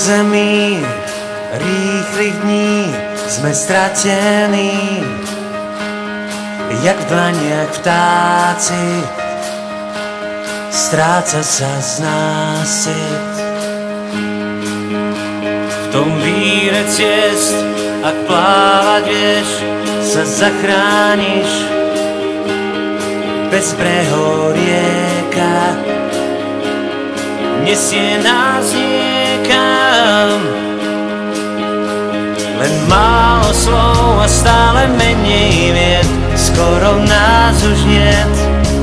území rýchlych dní sme stratení, jak v dlaniach vtáci, stráca sa z nás cit. V tom víre ciest, ak plávať vieš, sa zachrániš. Bez brehov rieka nesie nás niekam. Len málo slov a stále menej vied, skoro nás už niet.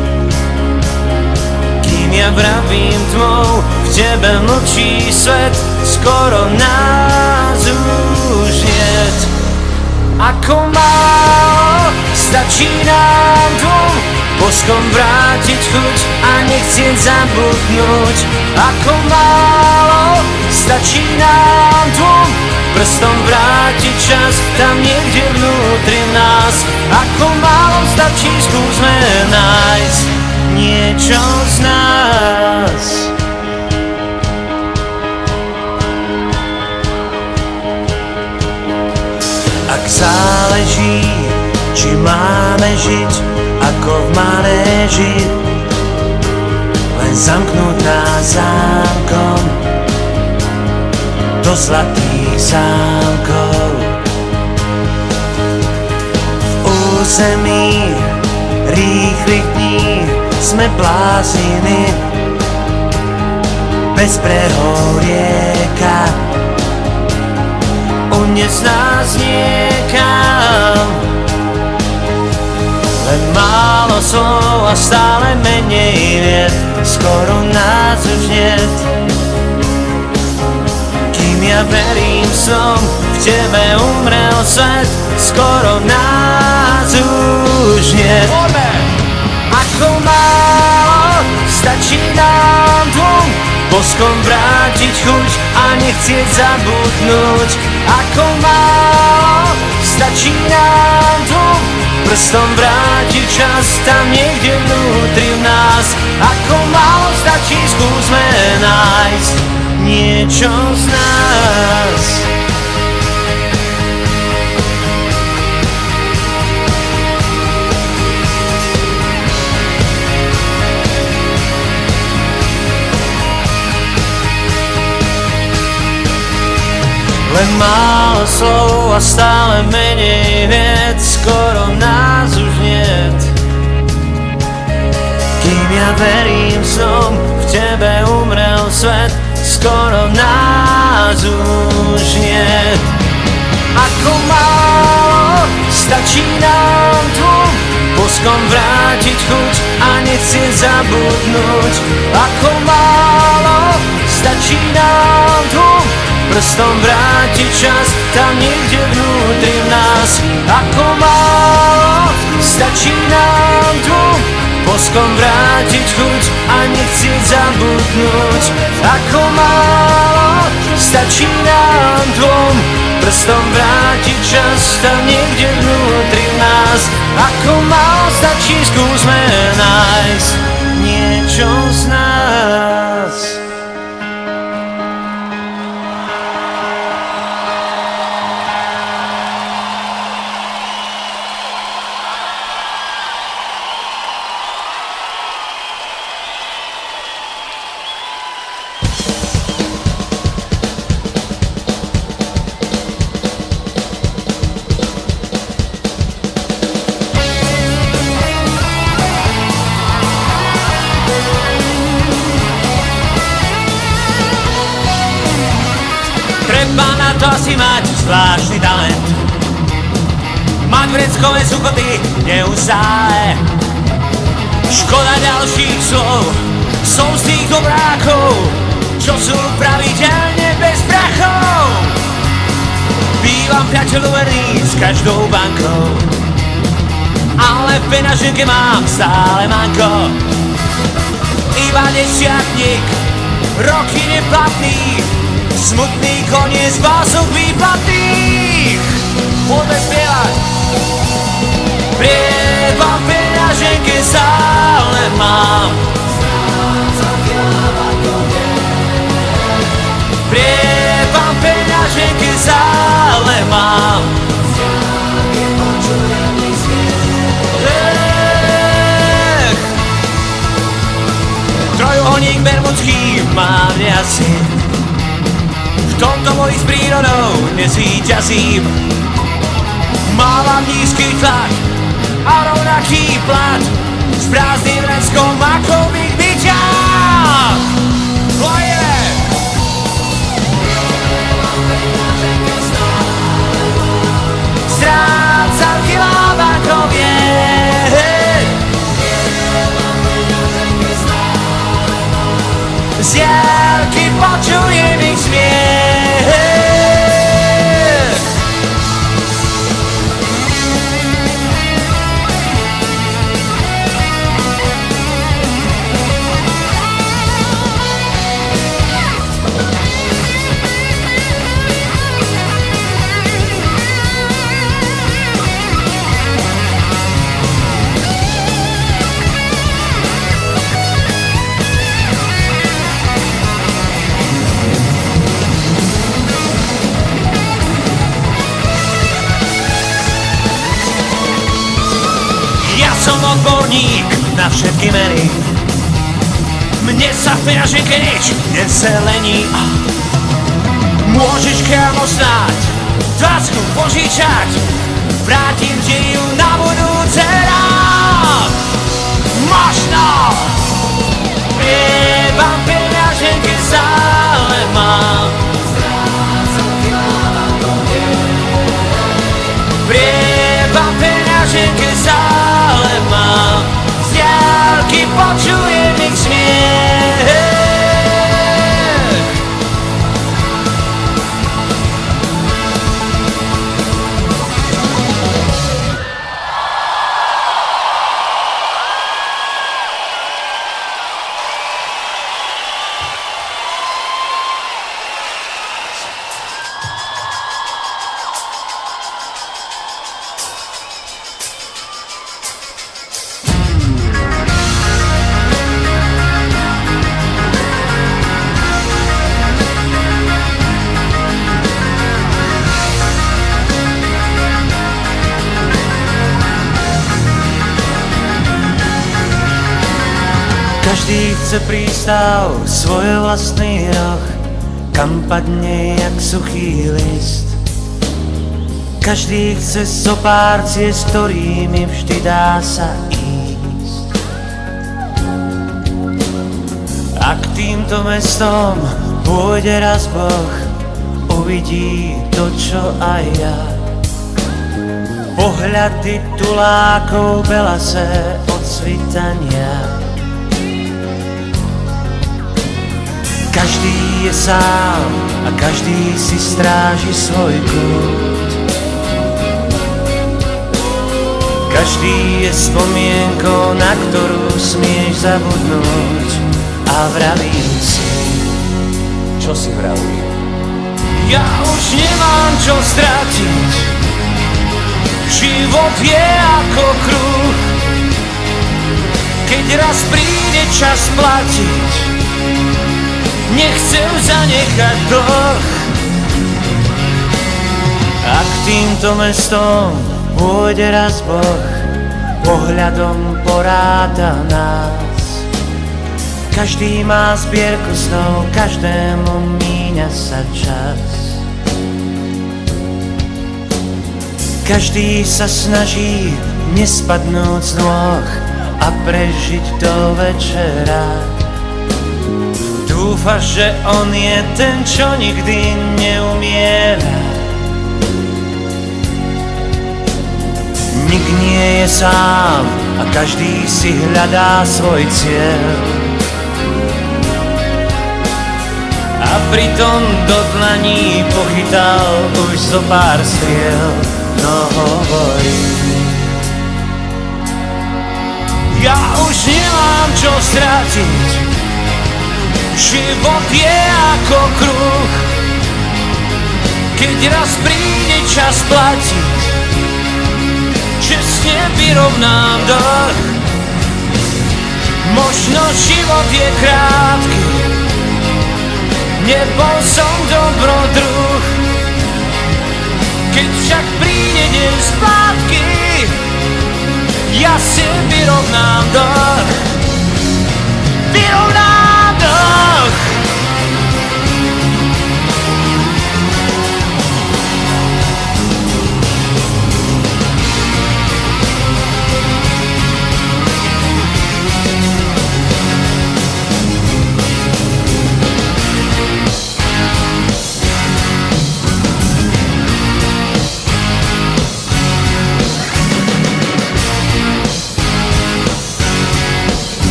Kým ja vravím tmou, v tebe mlčí svet, skoro nás už niet. Ako málo stačí nám dvom boskom vrátiť chuť a nechcieť zabudnúť. Ako málo stačí nám dvom prstom vrátiť čas tam niekde vnútri nás. Ako málo stačí, skúsme nájsť niečo z nás. Ak záleží, či máme žiť ako v manéži, len zamknutá zámkom do zlatých zámkov. V území rýchlych dní sme blázniny, bez brehov rieka uniesť nás niekam. Len málo slov a stále menej vied, skoro nás už niet. Kým ja verím snom, v tebe umrel svet, skoro nás už niet. Ako málo stačí nám dvom boskom vrátiť chuť a nechcieť zabudnúť. Ako málo stačí nám dvom prstom vrátiť čas tam niekde vnútri v nás. Ako málo stačí, skúsme nájsť niečo z nás. Len málo slov a stále menej vied, skoro nás už niet. Kým ja verím snom, v tebe umrel svet, skoro nás už niet. Ako málo stačí nám dvom boskom vrátiť chuť a nechcieť zabudnúť. Ako málo stačí nám dvom prstom vrátiť čas tam niekde vnútri v nás. Ako málo stačí nám dvom boskom vrátiť chuť a nechcieť zabudnúť. Ako málo stačí nám dvom prstom vrátiť čas tam niekde vnútri v nás. Ako málo stačí, skúsme nájsť niečo z nás. Treba na to asi mať zvláštny talent, mať vreckové suchoty neustále. Škoda ďalších slov, som z tých dobrákov, čo sú pravidelne bez prachov. Bývam priateľu verný s každou bankou, ale v peňaženke mám stále manko. Iba desiatník, roky neplatný, smutný koniec bások výplatných. Poďme spievať. Prieba v peňaženke stále mám, prieba bermudský mám asi. V tomto boji s prírodou nezvíťazím. Mávam nízky tlak a rovnaký plat s prázdnym vreckom ako v ich byťach. Strácam kilá bankovie. Z diaľky počujem ich smiech. Som odborník na všetky mery. Mne sa v peňaženke nič nezelení. Môžeš kámo snáď 20 požičať, vrátim ti ju na budúce rád. Možno priebam peňaženke stále mám. Priebam peňaženke stále mám. Z diaľky počujem ich smiech. Každý chce prístav, svoj vlastný roh, kam padne jak suchý list. Každý chce zopár ciest, ktorými vždy dá sa ísť. Ak týmto mestom pôjde raz Boh, uvidí to, čo aj ja. Pohľady tulákov belasé od svitania. Každý je sám a každý si stráži svoj kút. Každý je spomienkou, na ktorú smieš zabudnúť. A vravím si, čo si vravím? Ja už nemám čo stratiť. Život je ako kruh. Keď raz príde čas platiť, nechcem zanechať dlh. Ak týmto mestom pôjde raz Boh, pohľadom poráta nás. Každý má zbierku snov, každému míňa sa čas. Každý sa snaží nespadnúť z nôh a prežiť do večera. Dúfaš, že on je ten, čo nikdy neumiera. Nik nie je sám a každý si hľadá svoj cieľ. A pritom do dlaní pochytal už zo pár striel. No hovorí, ja už nemám čo stratiť. Život je ako kruh. Keď raz príde čas platiť, čestne vyrovnám dlh. Možno život je krátky, nebol som dobrodruh. Keď však príde deň splátky, ja si vyrovnám dlh. Vyrovnám dlh.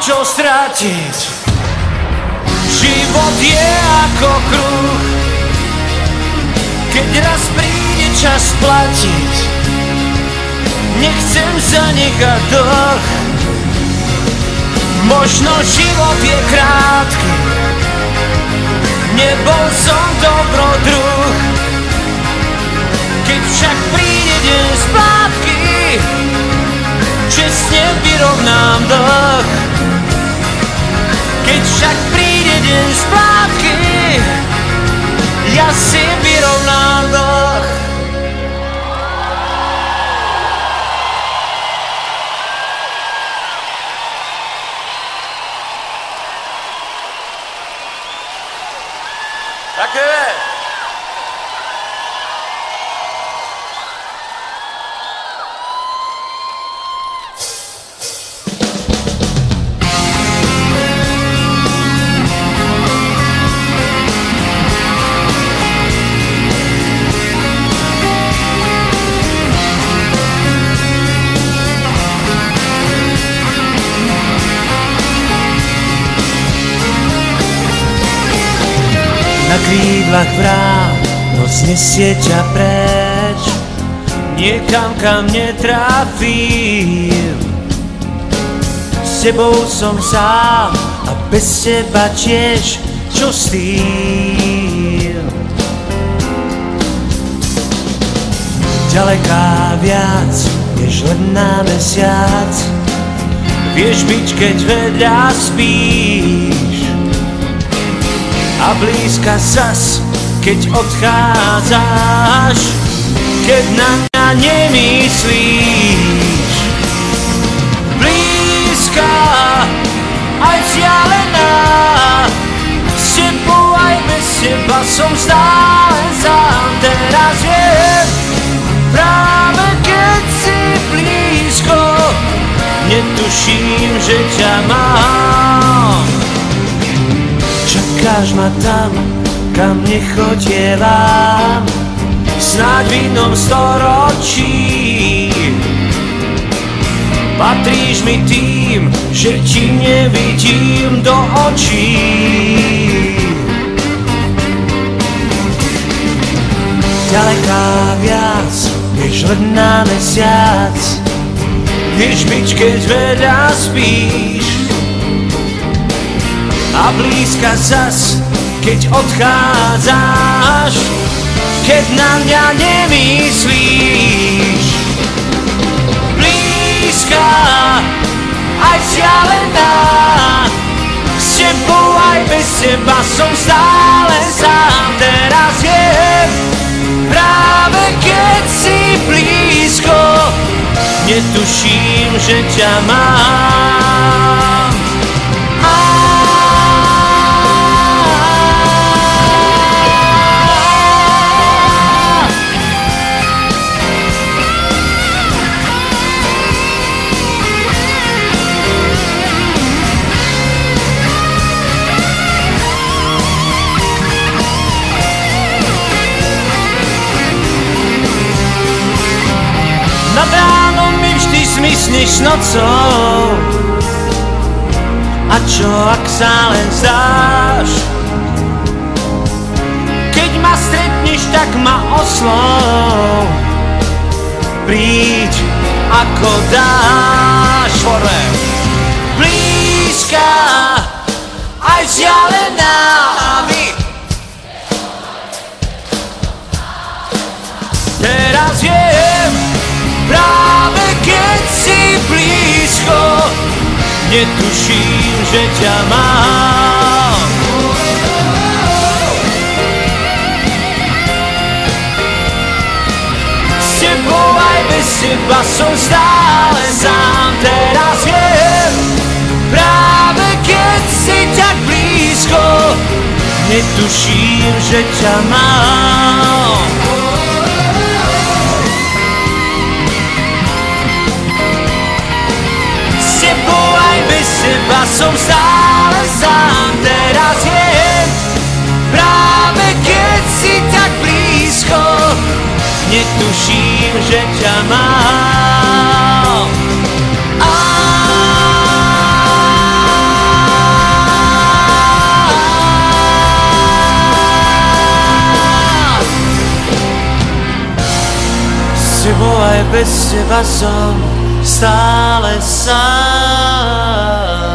čo stratiť. Život je ako kruh, keď raz príde čas platiť. Nechcem zanechať dlh, možno život je krátky, nebol som dobrodruh. Keď však príde deň splátky, čestne vyrovnám dlh. Keď však príde deň splátky, ja si vyrovnám dlh. Ďakujem. Na krídlach vrát noc nesie ťa preč, niekam, kam netrafím. S tebou som sám a bez teba tiež, čo s tým? Ďaleká viac, než len na mesiac, vieš byť, keď vedľa spíš. A blízka zas, keď odchádzaš, keď na mňa nemyslíš. Blízka, aj vzdialená, s tebou aj bez teba som stále sám. Teraz viem, práve keď si blízko, netuším, že ťa mám. Čakáš ma tam, kam nechodievam, snáď v inom storočí. Patríš mi tým, že ti nevidím do očí. Ďaleká viac, než len na mesiac, vieš byť, keď veľa spíš. A blízka zas, keď odchádzaš, keď na mňa nemyslíš. Blízka, aj vzdialená, s tebou aj bez teba som stále sám. Teraz viem, práve keď si blízko, netuším, že ťa mám. Nad ránom mi vždy smysneš nocou. A čo ak sa len zdáš? Keď ma stretneš, tak ma oslov. Príď ako dáš. Blízka, aj vzdialená, teraz viem, práve keď si blízko, netuším, že ťa mám. S tebou aj bez teba som stále sám. Teraz viem, práve keď si tak blízko, netuším, že ťa mám. Teba som stále sám, teraz viem, práve keď si tak blízko, netuším, že ťa mám. lebo aj bez teba som stále sám.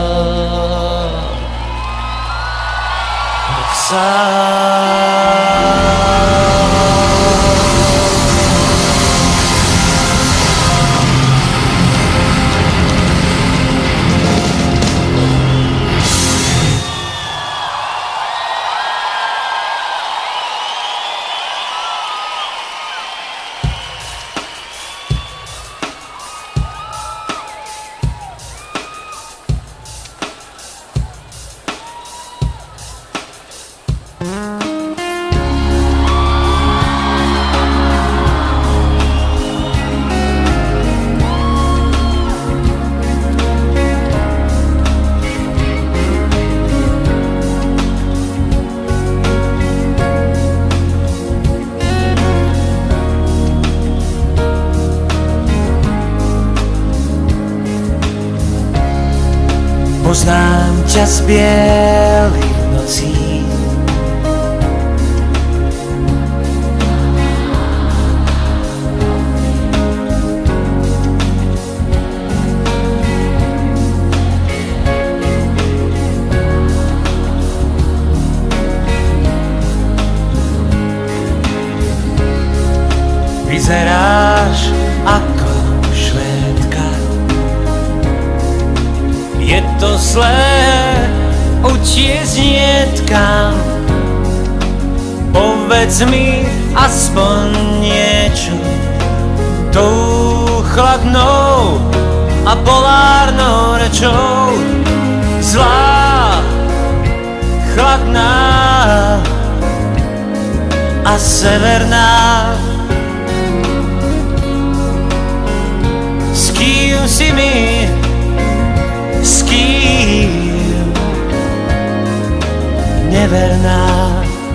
Poznám ťa z bielých nocí, vyzeráš ako Švédka. Je to zlé utiecť kam. Povedz mi aspoň niečo tou chladnou a polárnou rečou. Zlá, chladná a severná. S kým si mi, s kým neverná.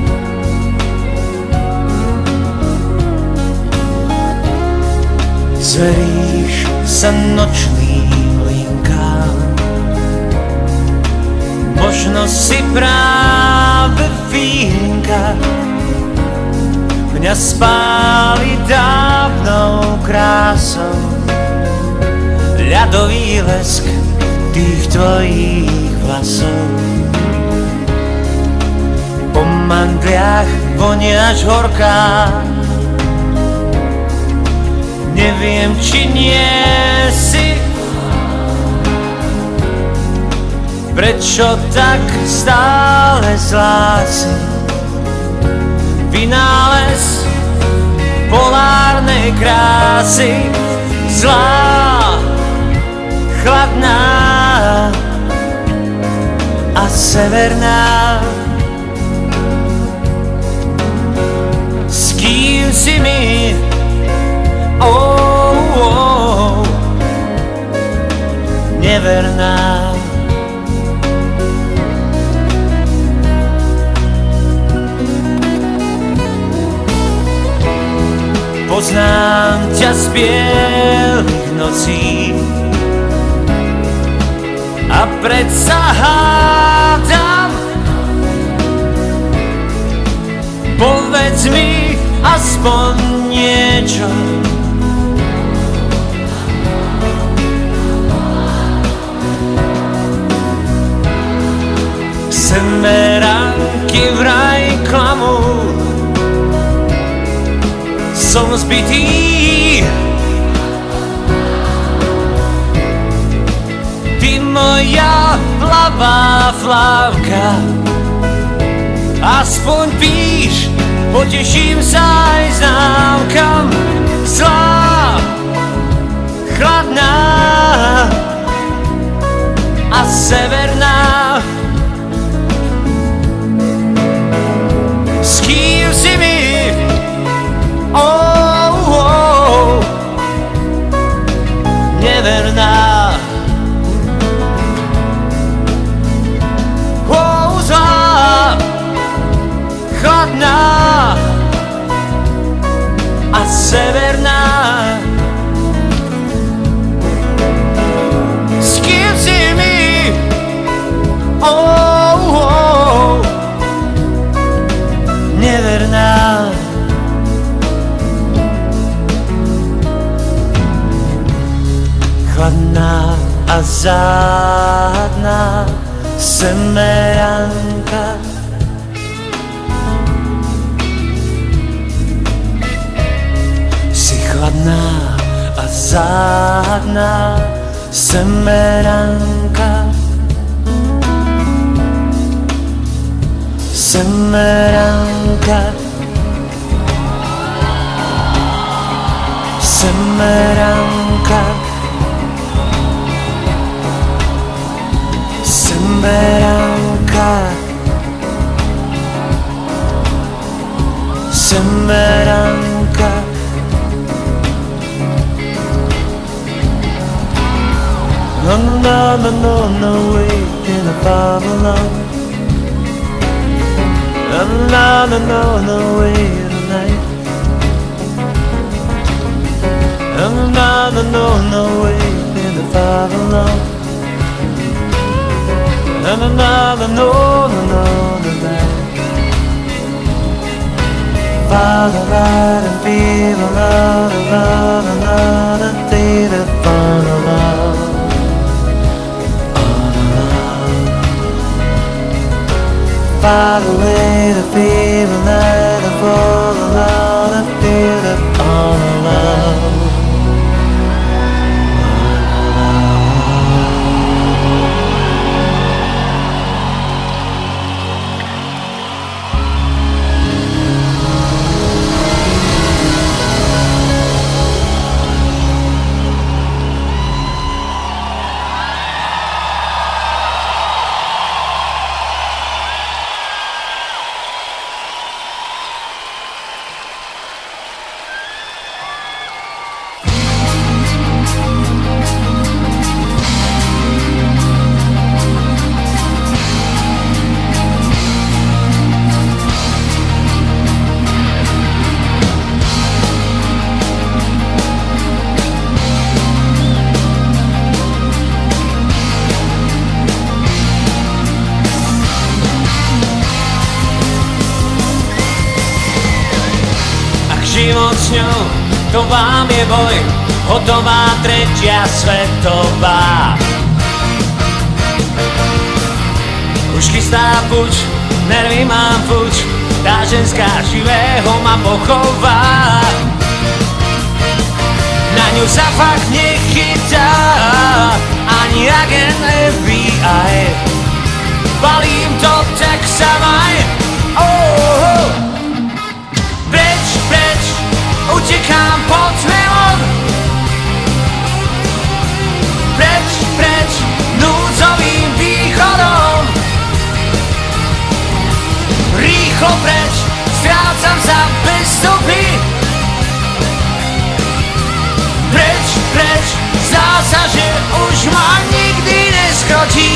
Zveríš sa nočným linkám, možno si práve fínka. Mňa spáli dávnou krásou ľadový lesk tých tvojich vlasov. Po mandliach voniaš horká, neviem, či nie si. Prečo tak stále zlá si? Vynález polárnej krásy. Zlá, chladná a severná. S kým si mi, neverná. Poznám ťa z bielých nocí a predsa hádam. Povedz mi aspoň niečo semeránky vraj klamú. Som zbytý, ty moja plavá flávka. Aspoň píš, poteším sa aj známkam. Zlá, chladná a severná. S kým si mi, neverná. Zlá, chladná a severná. S kým si mi, neverná. chladná a záhadná semeranka. Si chladná a záhadná semeranka. Semeranka. Semeranka. Semeranka. Semeranka. No, no, no, no, no, wait in a Babylon. No, no, no, no, no, wait tonight. No, no, no, no, no, wait in a Babylon. No, no, no, no, no, no, no, tonight. Father, light and fever, love, love, love, and data, fun, love. Father, lay the fever, light the fall, love, and feel the all love. Život s ňou, to vám je boj, hotová tretia svetová. Už chystá puč, nervy mám fuč, tá ženská živého ma pochová. Na ňu sa fakt nechytá ani agent FBI. Balím to, tak sa maj. Utekám pod tmou. Preč, preč, núdzovým východom. Rýchlo preč, strácam sa bez stopy. Preč, preč, zdá sa, že už ma nikdy neskrotí.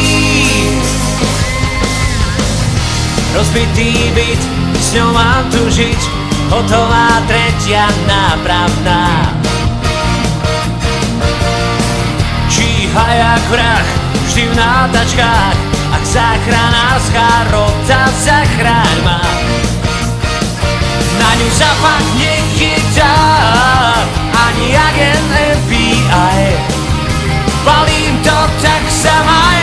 Rozbitý byt, s ňou mám tu žiť. Hotová tretia nápravná. Číha jak vrah, vždy v nátačkách. Ak záchranárska rota, zachráň ma. Na ňu sa fakt nechytá ani agent FBI. Balím to, tak sa maj.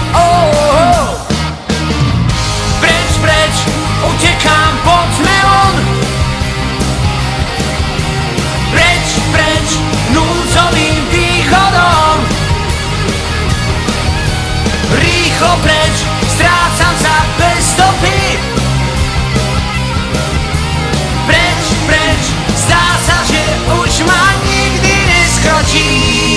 Preč, preč, utekám pod tmeom. Preč, preč, núdzovým východom. Rýchlo preč, strácam sa bez stopy. Preč, preč, zdá sa, že už ma nikdy neskrotí.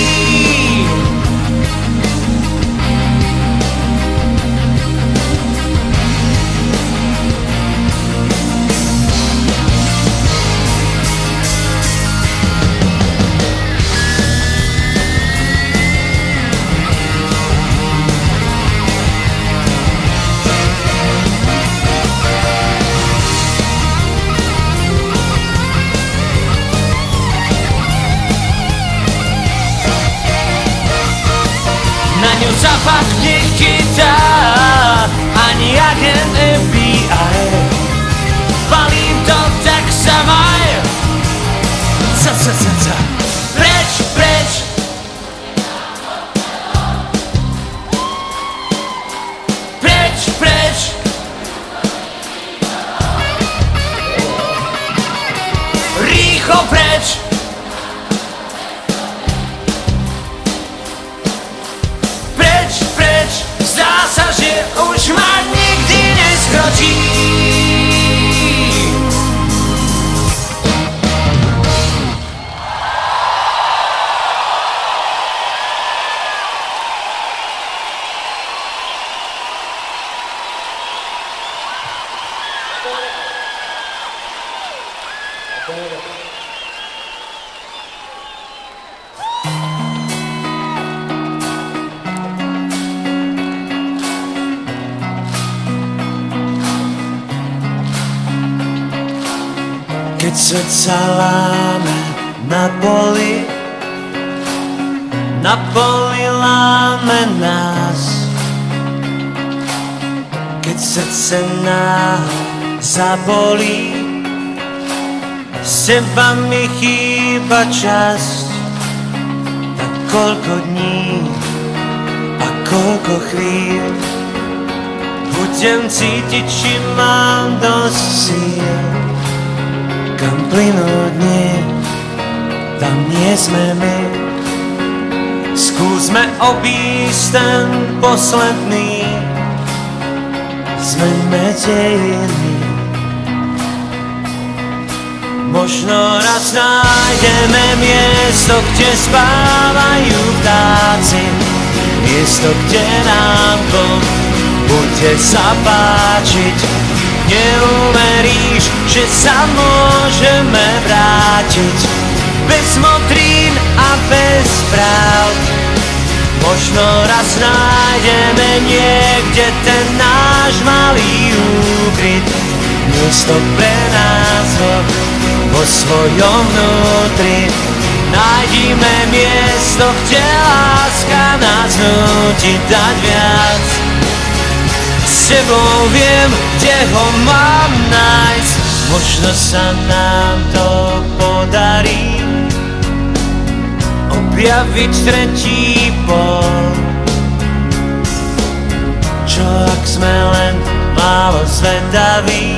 Sa fakt nechytá ani agent FBI. Balím to, tak sa maj. Preč, preč, rýchlo preč. Preč, preč, zdá sa, že už ma nikdy neskročí. Keď svet sa láme na poli láme nás. Keď srdce náhle zabolí, s teba mi chýba časť. Tak koľko dní a koľko chvíľ budem cítiť, či mám dosť síl. Kam plynú dni, tam nie sme my. Skúsme obísť ten posledný, zmeňme dejiny. Možno raz nájdeme miesto, kde spávajú vtáci, miesto, kde nám to bude sa páčiť. Neuveríš, že sa môžeme vrátiť bez modrín a bez pravd. Možno raz nájdeme niekde ten náš malý úkryt, miesto pre nás vo svojom vnútri. Nájdime miesto, kde láska nás nutí dať viac. S tebou viem, kde ho mám nájsť. Možno sa nám to podarí objaviť tretí pol. Čo ak sme len málo zvedaví?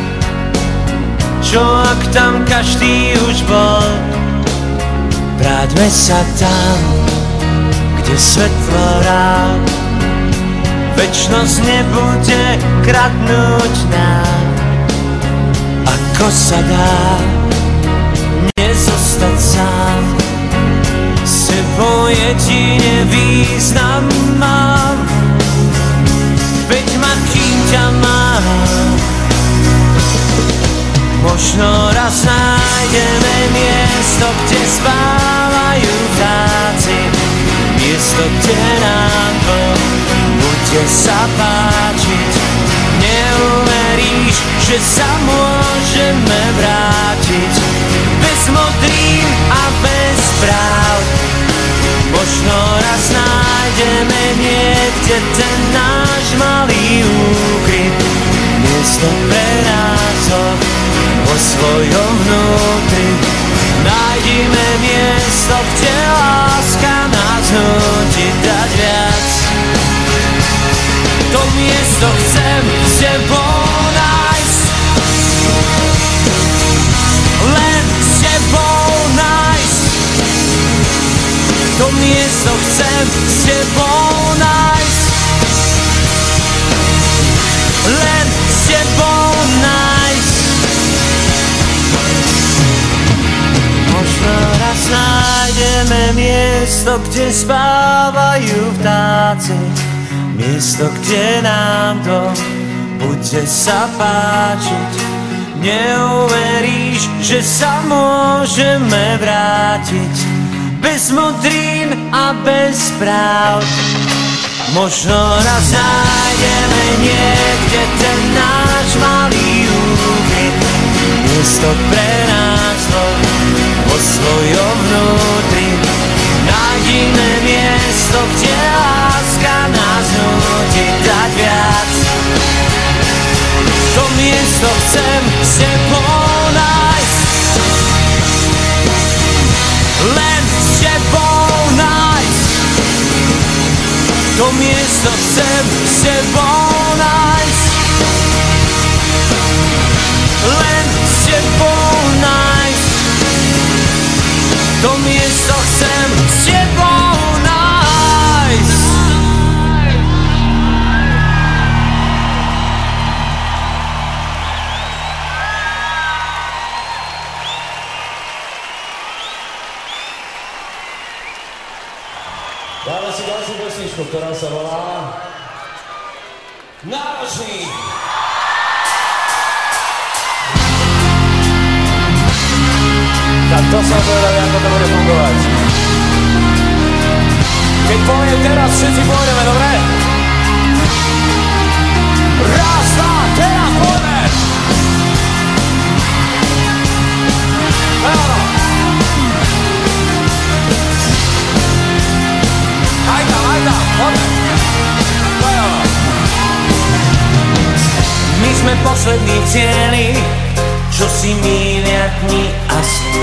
Čo ak tam každý už bol? Vráťme sa tam, kde svetlo rád. Večnosť nebude kradnúť nám. Ako sa dá nezostať sám? S tebou jedine význam mám, veď ma kým ťa mám. Možno raz nájdeme miesto, kde spávajú vtáci, miesto, kde nám bude sa páčiť. Neuveríš, že sa môžeme vrátiť bez modrín a bez pravd. Možno raz nájdeme niekde ten náš malý úkryt, miesto pre nás vo svojom vnútri. Nájdime miesto, kde láska nás nutí dať viac. To miesto chcem s tebou nájsť, len s tebou nájsť. To miesto chcem s tebou nájsť, len s tebou nájsť. Možno raz nájdeme miesto, kde spávajú vtáci, miesto, kde nám to bude sa páčiť. Neuveríš, že sa môžeme vrátiť bez modrín a bez pravd. Možno raz nájdeme niekde ten náš malý úkryt, miesto pre nás vo svojom vnútri. Nájdime miesto, kde láska nás nutí dať viac. To miesto chcem s tebou nájsť, len s tebou nájsť. To miesto chcem s tebou nájsť, len s tebou nájsť. tebou nájsť. Dáme si ďalšiu pesničku, ktorá sa volá Náročný. Tak to som povedal, ako to bude fungovať. Keď poviem teraz, všetci pôjdeme, dobre? Raz, dva, teraz poďme! Áno. Aj tam, poďme! My sme poslední v cieli, čo si mília dni a sny.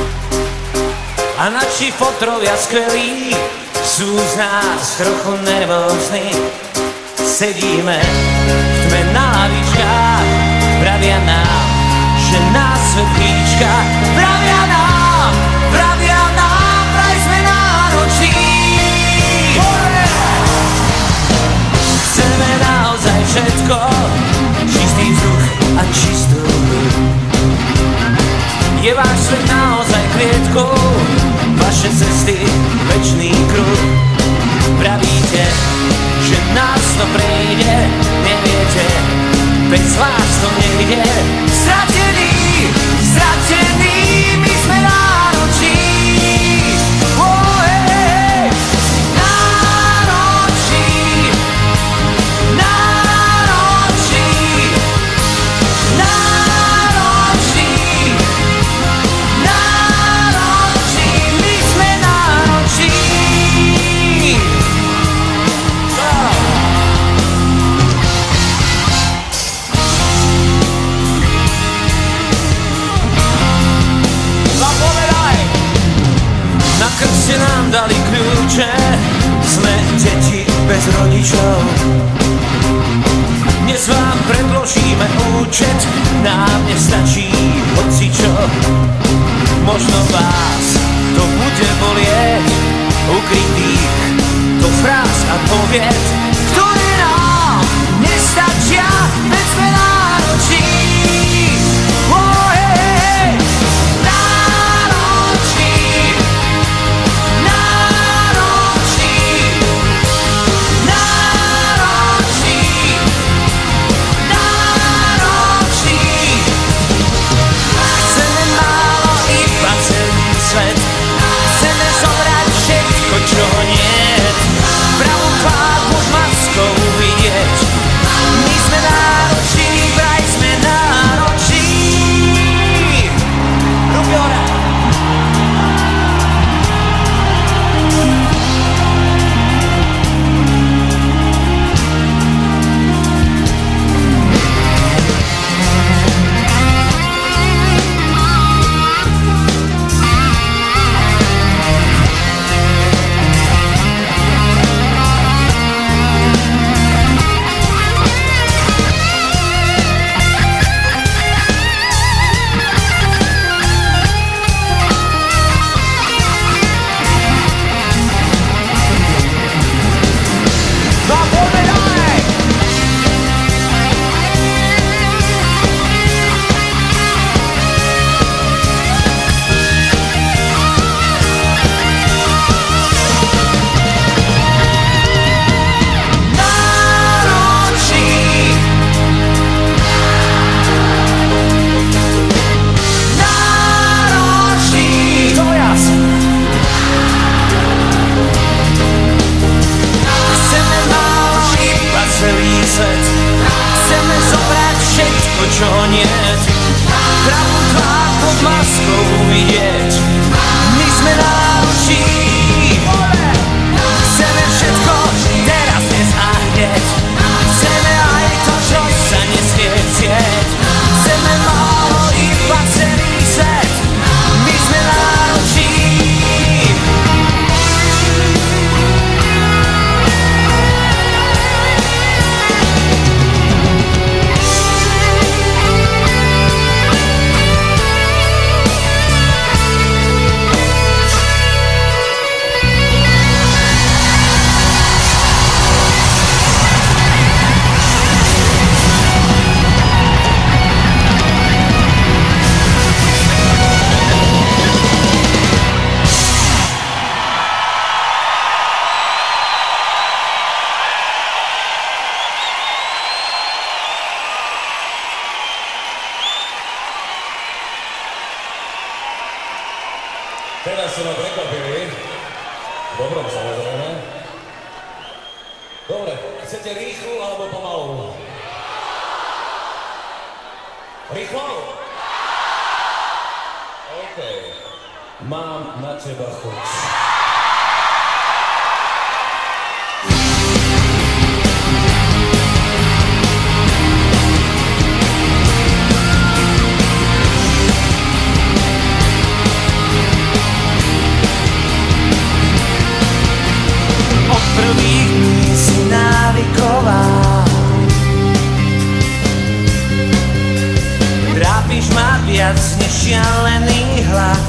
A naši fotrovia skvelí sú z nás trochu nervózni. Sedíme v tme na lavičkách, pravia nám, že nás svetlíčka. Pravia nám, vraj sme nároční. Chceme naozaj všetko, čistý vzduch a čistú hru. Je váš svet naozaj klietkou, vaše cesty večný kruh. Pravíte, že nás to prejde, neviete, bez vás to nejde. Stratení, my sme nároční. Ste nám dali kľúče, sme deti bez rodičov. Dnes vám predložíme účet, nám nestačí hocičo. Možno vás to bude bolieť, ukrytých do fráz a povied, ktoré nám nestačia, veď sme nároční. Chceme málo iba celý. Teraz ste ma prekvapili. Dobrom, samozrejme. Dobre, chcete rýchlu alebo pomalú? Rýchlo? OK. Mám na teba chuť. Od prvých dní si návyková, trápiš ma viac než šialený hlad.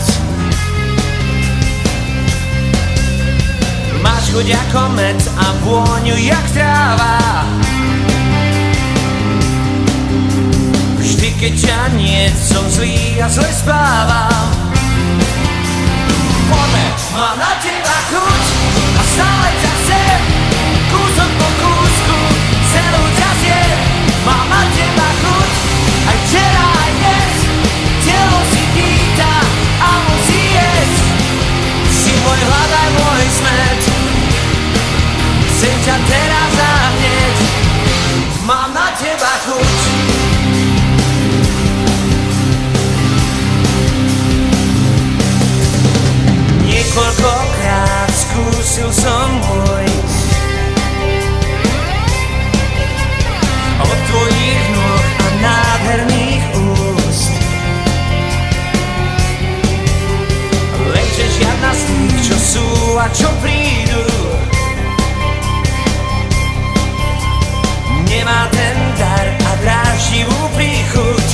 Máš chuť ako med a vôňu jak tráva. Vždy keď ťa nie, som zlý a zle spávam. Poďme, mám na teba chuť a stále ťa chcem. Kúsok po kúsku, celú ťa zjem. Mám na teba chuť, aj včera, aj dnes. Telo si pýta a musí jesť. Si môj hlad aj môj smet. Chcem ťa teraz a hneď. Mám na teba chuť. Niekoľkokrát skúsil som ujsť od tvojich nôh a nádherných úst. Lenže žiadna z tých, čo sú a čo prídu, nemá ten dar a dráždivú príchuť.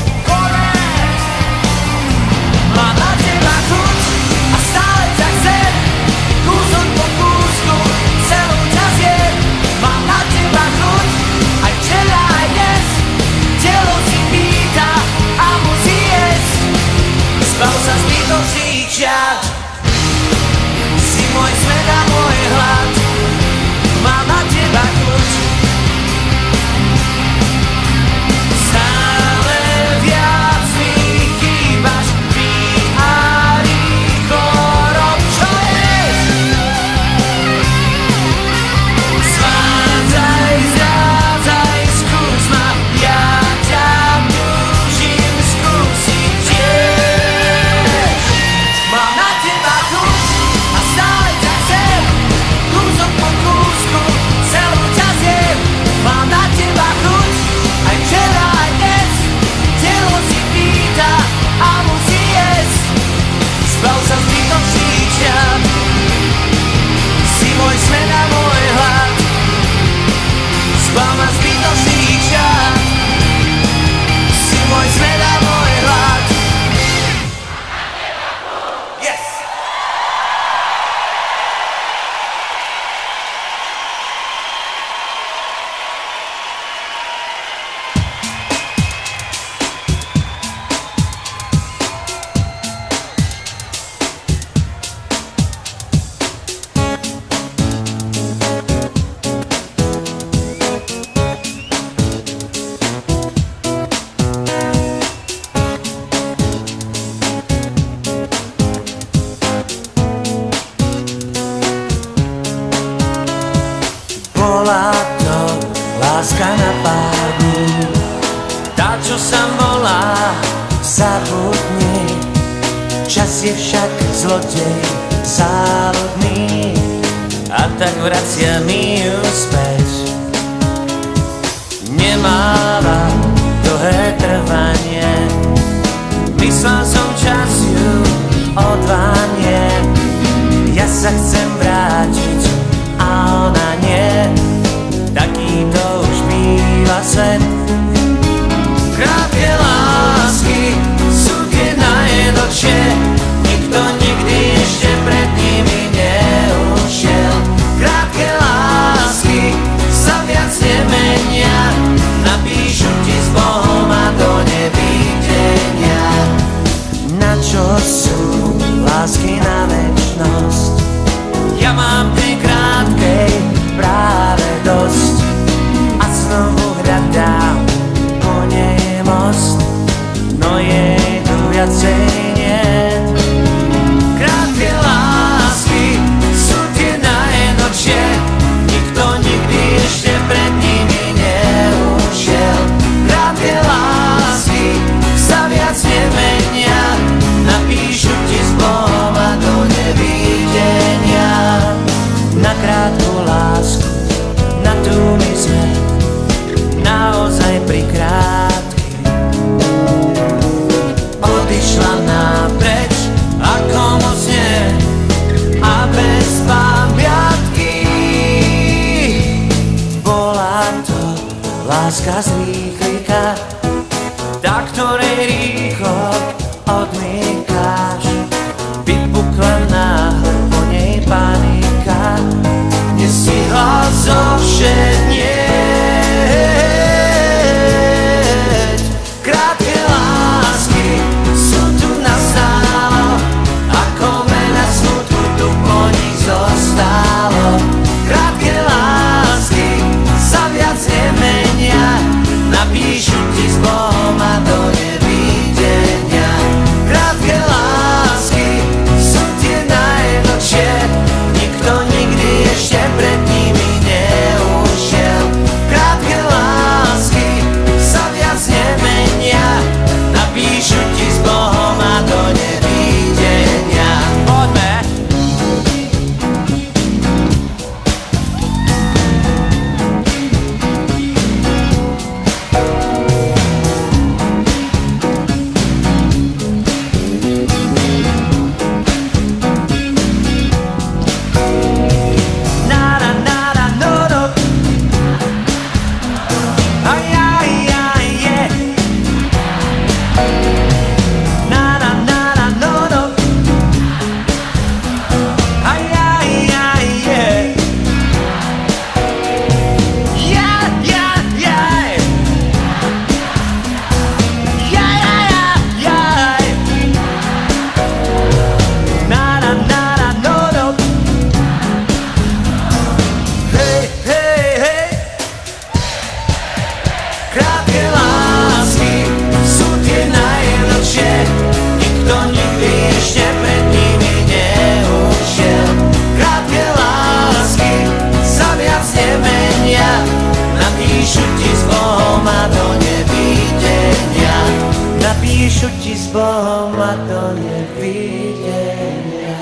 Mám na teba chuť a stále ťa chcem. Kúsok po kúsku, celú ťa zjem. Mám na teba chuť, aj včera, aj dnes. Telo si pýta a musí jesť. Zbav sa zbytočných čiat. Si môj svet a môj hlad. Mám na teba chuť. Stále viac mi chýbaš. Pí a rýchlo rob, čo ješ. Zvádzaj, zrádzaj, skús ma. Ja ťa túžim skúsiť tiež. Mám na teba chuť a stále ťa chcem. Kúsok po kúsku, celú ťa zjem. Mám na teba chuť, aj včera, aj dnes. Telo si pýta a musí jesť. Zbav sa zbytočných čiat. Si môj smet a môj hlad. Zbav ma zbytočných čiat. Si môj smet a môj hlad. Yes! Bola to láska na pár dní, tá, čo sa volá zabudni. Čas je však zlodej závodný a tak vracia mi ju späť. Nemáva dlhé trvanie, myslel som čas ju odvanie. Ja sa chcem vrátiť a ona nie, taký to už býva svet. Krátke lásky sú tie najjednočie, nikto nikdy ešte pred nimi neušiel. Krátke lásky sa viac nemenia, napíšu ti s Bohom a do nevidenia. Na čo sú lásky na večnosť? Ja mám tej krátkej práve dosť a znovu hľadám po nej most, no jej tu viacej niet. Krátke láska zrýchlika, tá, ktorej rýchlo odmýkáš. Vypukla náhle po nej panika, nestihla zovšednieť. Krátke lásky sú tu nastálo, ako mena smutku tu po nich zostalo. Krátke lásky sa viac nemenia, napíšu ti s Bohom a do nevidenia. Krátke lásky sú tie najdlhšie, nikto nikdy ešte pred nimi neušiel. Krátke lásky sa viac nemenia, napíšu ti s Bohom a do nevidenia. Poďme! Krátke lásky sú tie najdlhšie, nikto nikdy ešte pred nimi neušiel. Krátke lásky sa viac nemenia, napíšu ti s Bohom a do nevidenia. Napíšu ti s Bohom a do nevidenia.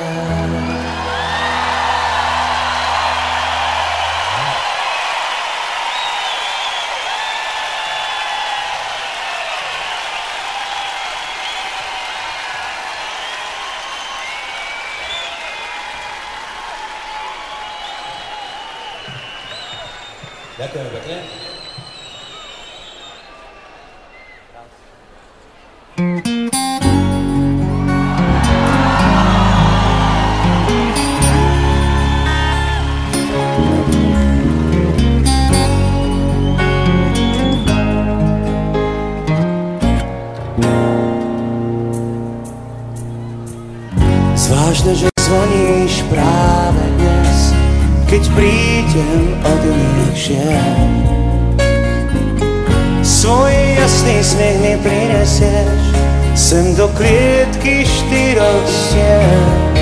Ďakujem pekne. Zvážne, že zvoníš práve dnes, keď prídem od nižšie. Svoj jasný smiech mi prinesieš sem do klietky štyroch stien.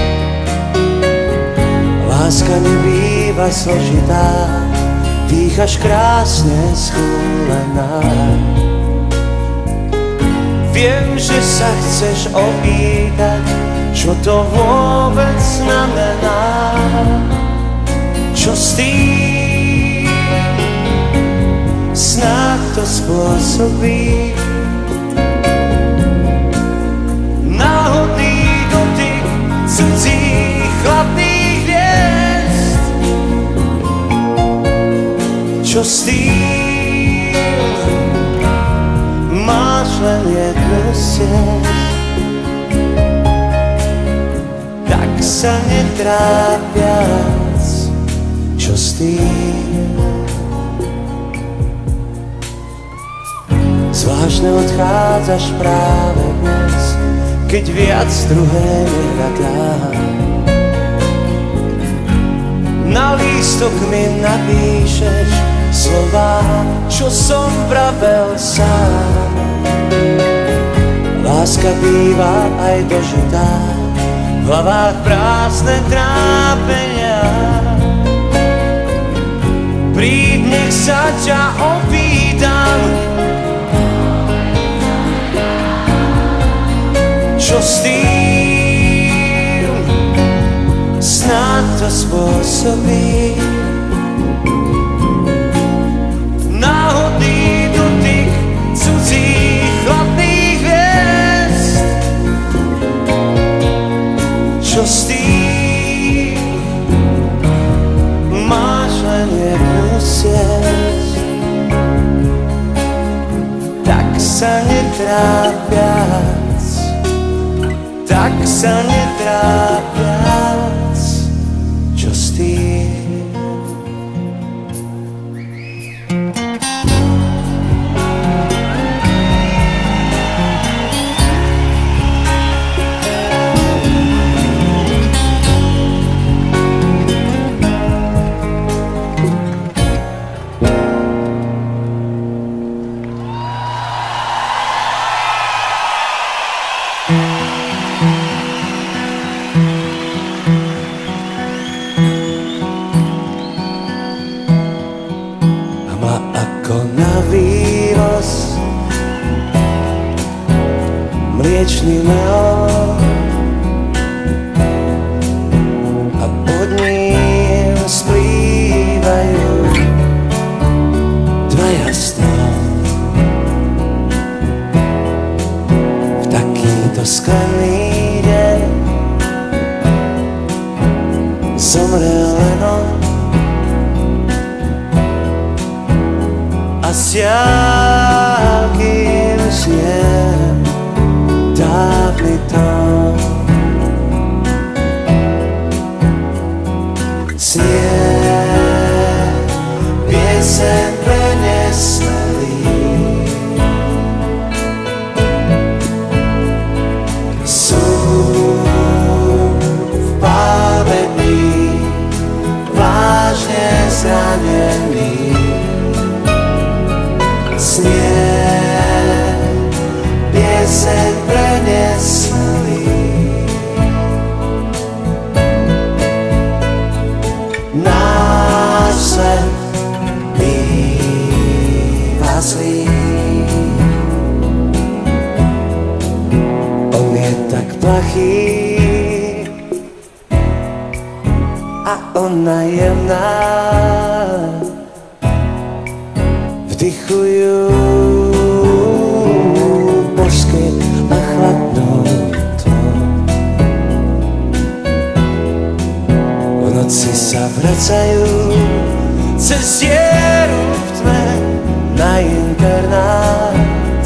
Láska nebýva složitá, dýchaš krásne schúlená. Viem, že sa chceš opýtať, čo to vôbec znamená. Čo s tým snáď to spôsobí náhodný dotyk cudzích chladných hviezd. Čo s tým máš len jednu sieť, tak sa netrápia. Čo s tým? Zvláštne odchádzaš práve dnes, keď viac druhé nehľadám. Na lístok mi napíšeš slová, čo som vravel sám. Láska býva aj dožitá, v hlavách prázdne trápenia. Príď, nech sa ťa opýtam, čo s tým snáď to spôsobí náhodný dotyk cudzích chladných hviezd. Čo s tým máš len jednu sieť, sa netrápiac, tak sa netrápiac, čo s tým? Mliečný meor a pod ním splývajú dvaja snov. V takýto sklený deň zomrel Lennon a sial, kým sniem dávny tón. Snie pieseň pre nesmelých, sú v pávení vážne zranení. Snie pieseň pre nesmelých, náš svet býva zlý. On je tak plachý a ona jemná, vdychujú božské a chladnou tmou. V noci sa vracajú cez dieru v tme na internát.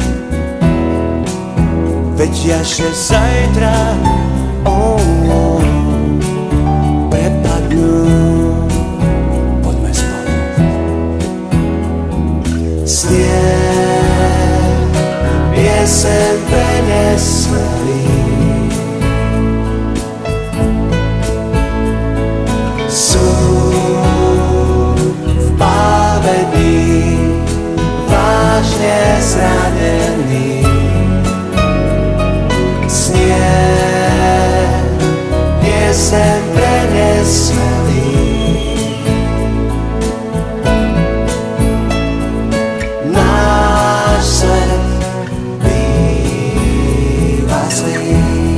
Vedia, že zajtra prepadnú. Poďme spolu. Snie pieseň pre nesmelých, sú v pávení vážne zranení. Snie pieseň pre nesmelých, náš svet býva zlý.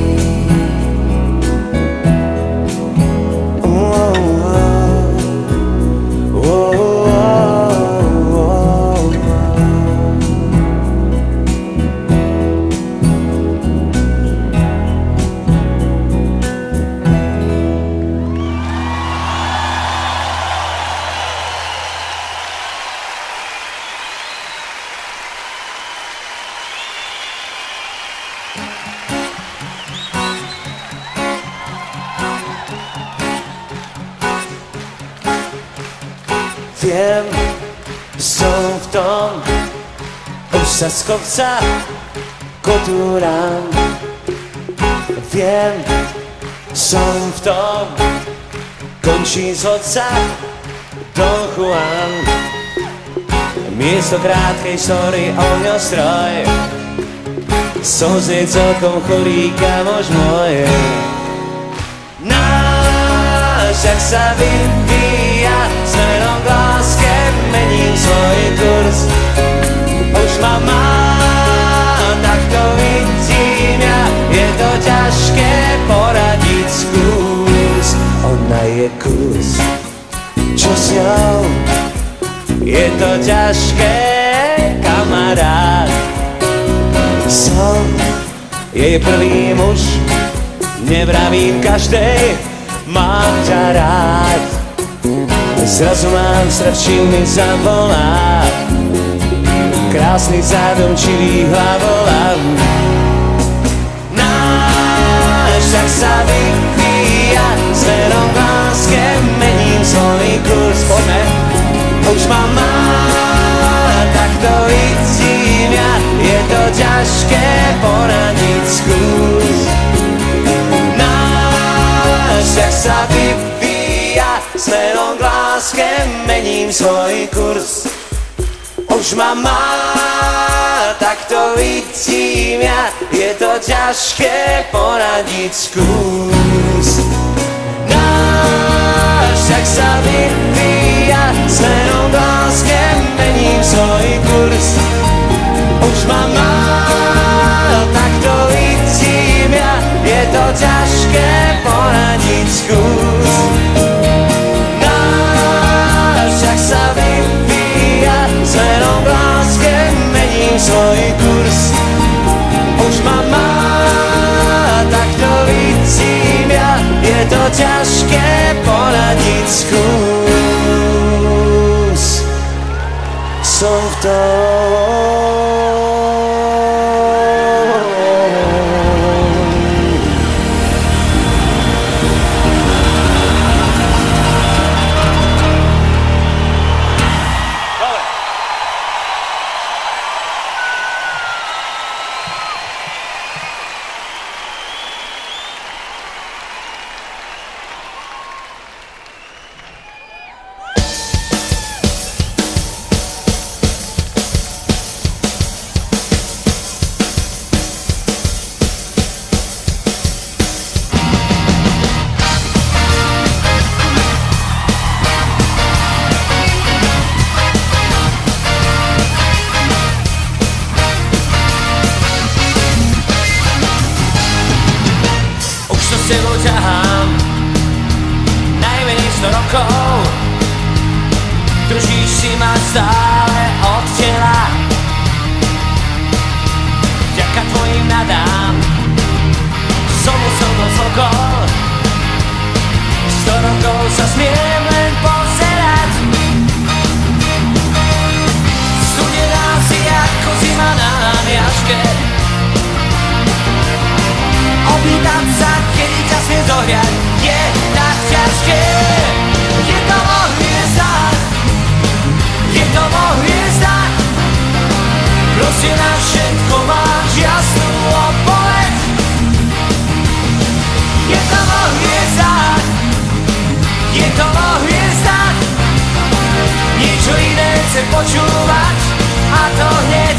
Viem, som v tom, už sa z kopca kotúram. Viem, som v tom, končí z hodca Don Juan. Miesto krátkej story, ohňostroj, slzy celkom chorý kamoš môj. Náš, jak sa vyvíja smerom k láske, mením svoj kurz. Už ma má, tak to vidím ja, je to ťažké poradiť skús. Ona je kus, čo s ňou, je to ťažké, kamarát. Som jej prvý muž, nevravím každej, mám ťa rád. Zrazu mám strach, čím mi zavolá. krásny zadomčivý hlavolam. Náš tak sa vyvíja, smerom k láske mením svoj kurz. Poďme, už ma má, tak to vidím ja, je to ťažké poradiť, skús. Náš tak sa vyvíja, smerom k láske mením svoj kurz. Už ma má, tak to vidím ja, je to ťažké poradiť, skús. Náš tak sa vyvíja, smerom k láske mením svoj kurz. Už ma má, tak to vidím ja, je to ťažké poradiť, skús. Náš tak sa vyvíja, smerom k láske mením svoj kurz. Už ma má, tak to vidím ja, je to ťažké poradiť, skús. Som v tom. Sebou ťahám najmenej 100 rokov. Držíš si ma stále od tela, vďaka tvojim nadám som musel do zlokol. 100 rokov sa smiem len pozerať, studená si ako zima na jaške. Opýtať sa, kedy ťa smiem zohriať, je tak ťažké. Je to vo hviezdách, je to vo hviezdách. Proste na všetko máš jasnú odpoveď. Je to vo hviezdách, je to vo hviezdách. Niečo iné chcem počúvať, a to hneď.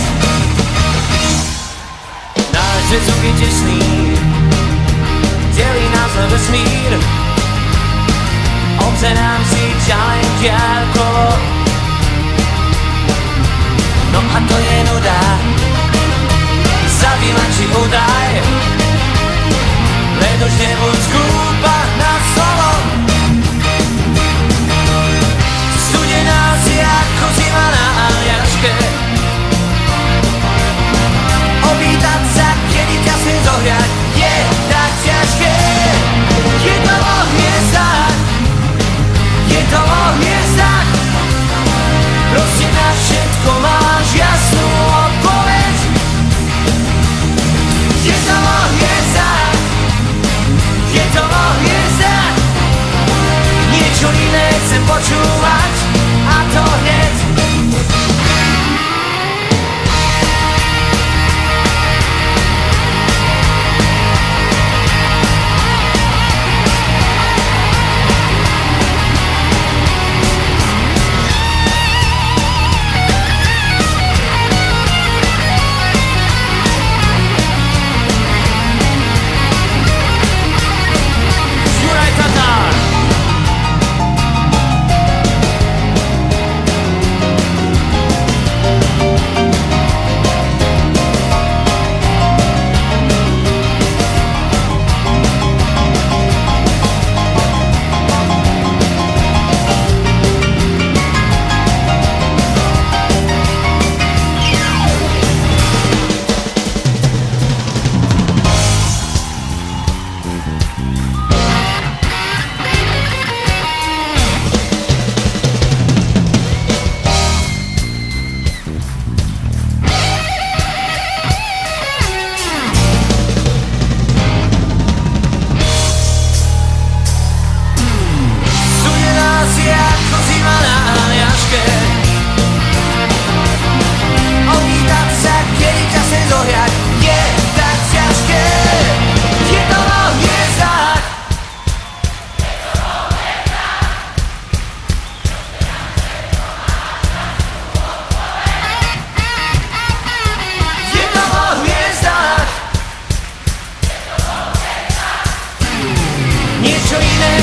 Náš zväzok je tesný, delí nás na vesmír. Obzerám si ťa len diaľkovo, no a to je nuda. Zabij ma či udaj, len už nebuď skúpa na slovo. Studená si ako zima na jaške. Opýtať sa, kedy ťa smiem zohriať, je tak ťažké. Je to vo hviezdách, je to vo hviezdách. Proste na všetko máš jasnú odpoveď. Je to vo hviezdách, je to vo hviezdách. Niečo iné chcem počúvať, a to hneď.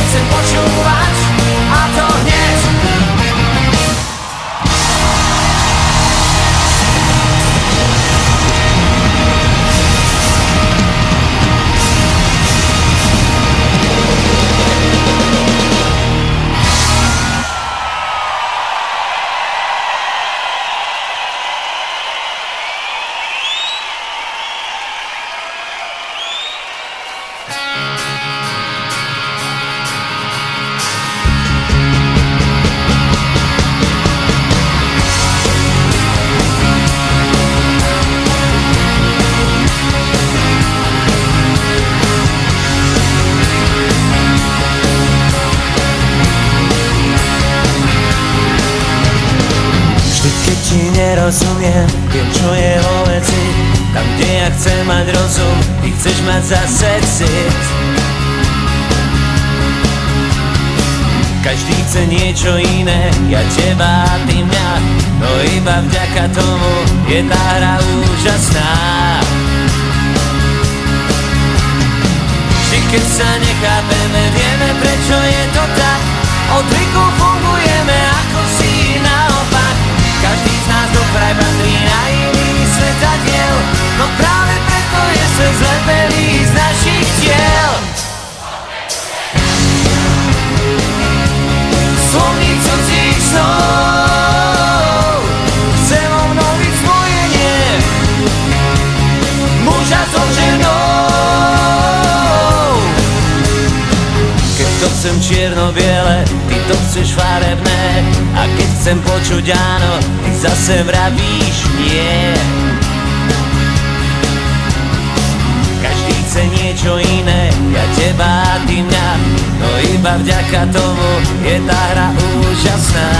chcem počúvať, a to hneď. Nerozumiem, viem čo je vo veci. Tam kde ja chcem mať rozum, ty chceš mať zase cit. Každý chce niečo iné, ja teba a ty mňa. No iba vďaka tomu je tá hra úžasná. Vždy keď sa nechápeme, vieme prečo je to tak. Od zvyku fungujeme ako si naopak. Každý z nás do kraj patrí na iný svetadiel. No práve preto je svet zlepený z našich tiel. Slovník cudzích snov, chcem obnoviť spojenie muža so ženou. Keď to chcem čierno-biele, ty to chceš farebné. A keď chcem počuť áno, ty zase vravíš nie. Každý chce niečo iné, ja teba a ty mňa. No iba vďaka tomu je tá hra úžasná.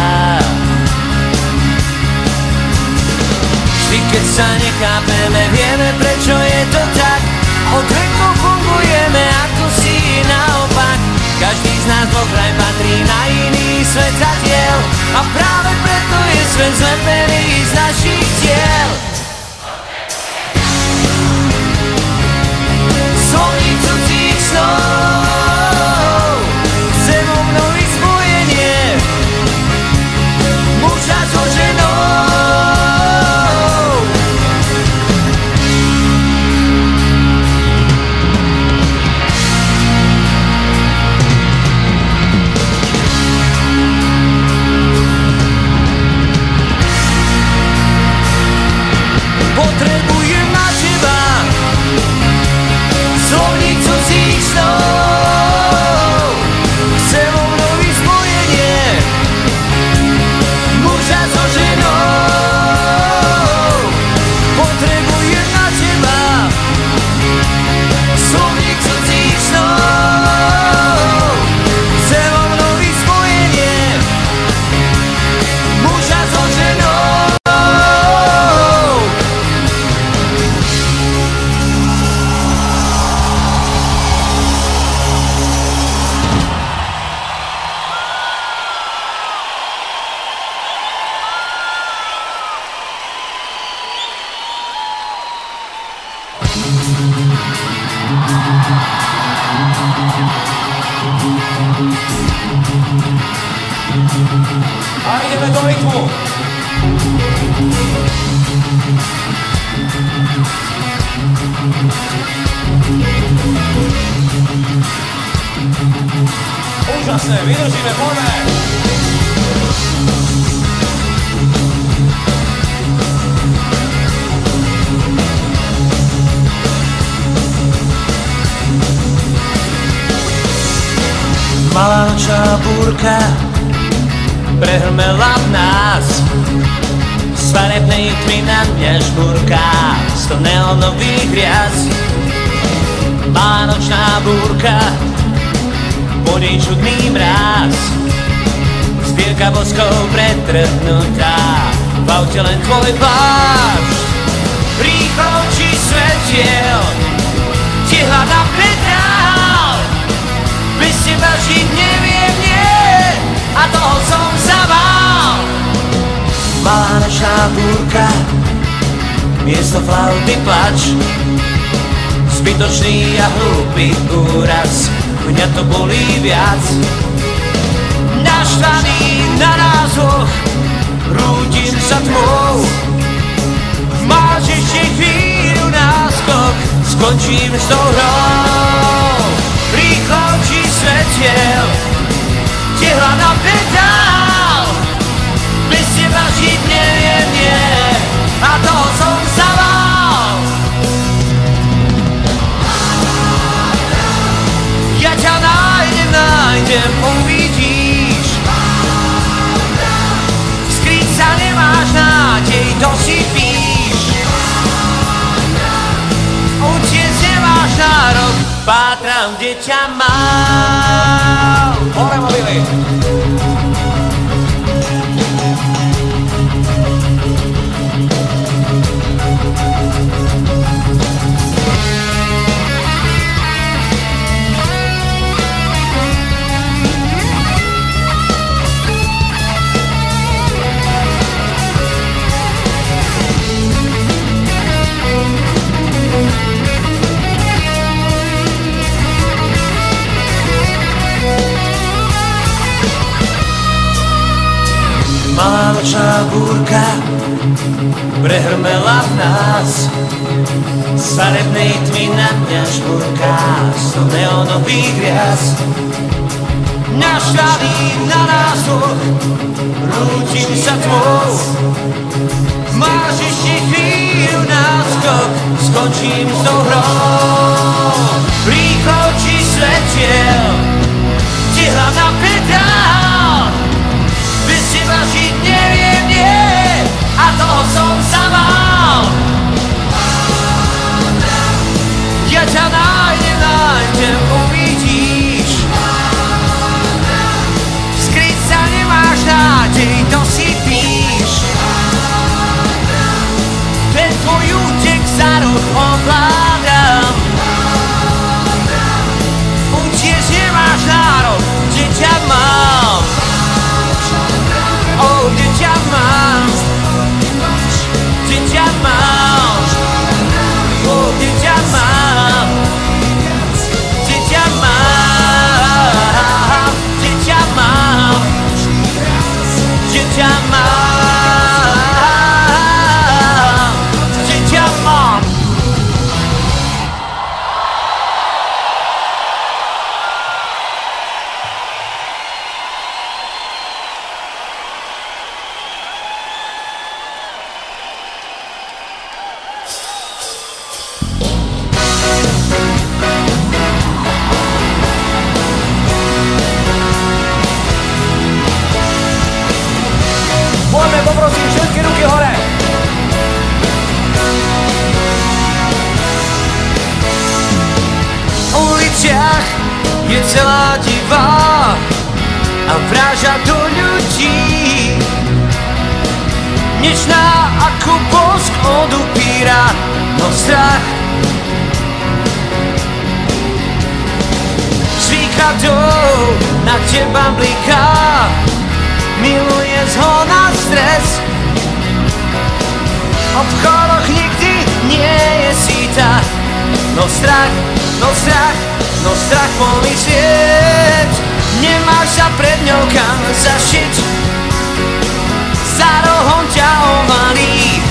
Vždy keď sa nechápeme, vieme prečo je to tak. Od veku fungujeme ako si naopak. Každý z nás dvokraj patrí na iný svetadiel. A práve preto je svet zlepený z našich tiel. Slovník cudzích snov, chcem obnoviť spojenie muža so ženou. Potrebujem na teba slovník cudzích snov, chcem obnoviť spojenie muža so ženou. Potrebujem na teba slovník cudzích snov, chcem obnoviť spojenie muža so ženou. A ideme do rytmu. Úžasné, vydržíme, poďme. Malá nočná búrka prehrmela v nás. Z farebnej tmy na mňa žbúrka 100 neónových hviazd. Malá nočná búrka, po nej čudný mráz. Zbierka boskov pretrhnutá, v aute len tvoj plášť. Rýchlo oči svetiel, ti hľadám predráhal. Bez teba žiť neviem, nie, a toho som sa bál. Malá nočná búrka, miesto flauty plač. Zbytočný a hlúpy úraz, mňa to bolí viac. Naštvaný na názor, rúdim sa tmou. Máš ešte chvíľu náskok, skončím s tou hrou. Rýchlo očí svetiel, tehla na pedál. Bez teba žiť neviem, nie, a toho som sa bál. Ja ťa nájdem, uvidíš. Skryť sa nemáš nádej, to si píš. Utiec nemáš nárok, pátram, kde ťa mám. Hore mobily! Malá nočná búrka prehrmela v nás. Z farebnej tmy na mňa žbúrka sto neonových rias. Naštvaný na názor, rútim sa tmou. Máš ešte chvíľu náskok, skončím s tou hrou. Rýchlo očí svetiel, tehla na pedál. Bez teba žiť neviem, nie, a toho som sa bál. Ja ťa nájdem, uvidíš. Skryť sa nemáš nádej, to si píš. Ten tvoj útek za rok ovládam. Utiec nemáš nárok, kde ťa mám. Oh, kde ťa mám, kde ťa mám, oh, kde ťa mám, kde ťa mám, kde ťa mám, kde ťa mám, kde ťa mám. Poďme, poprosím, všetky ruky hore! V uliciach je celá divá a vráža do ľudí. Nečná ako bosk od upíra, no strach z výkladov na teba bliká. Miluje zhona stres, v obchodoch nikdy nie je síta. No strach, no strach, no strach pomyslieť. Nemáš sa pred ňou kam zašiť, za rohom ťa ovalí.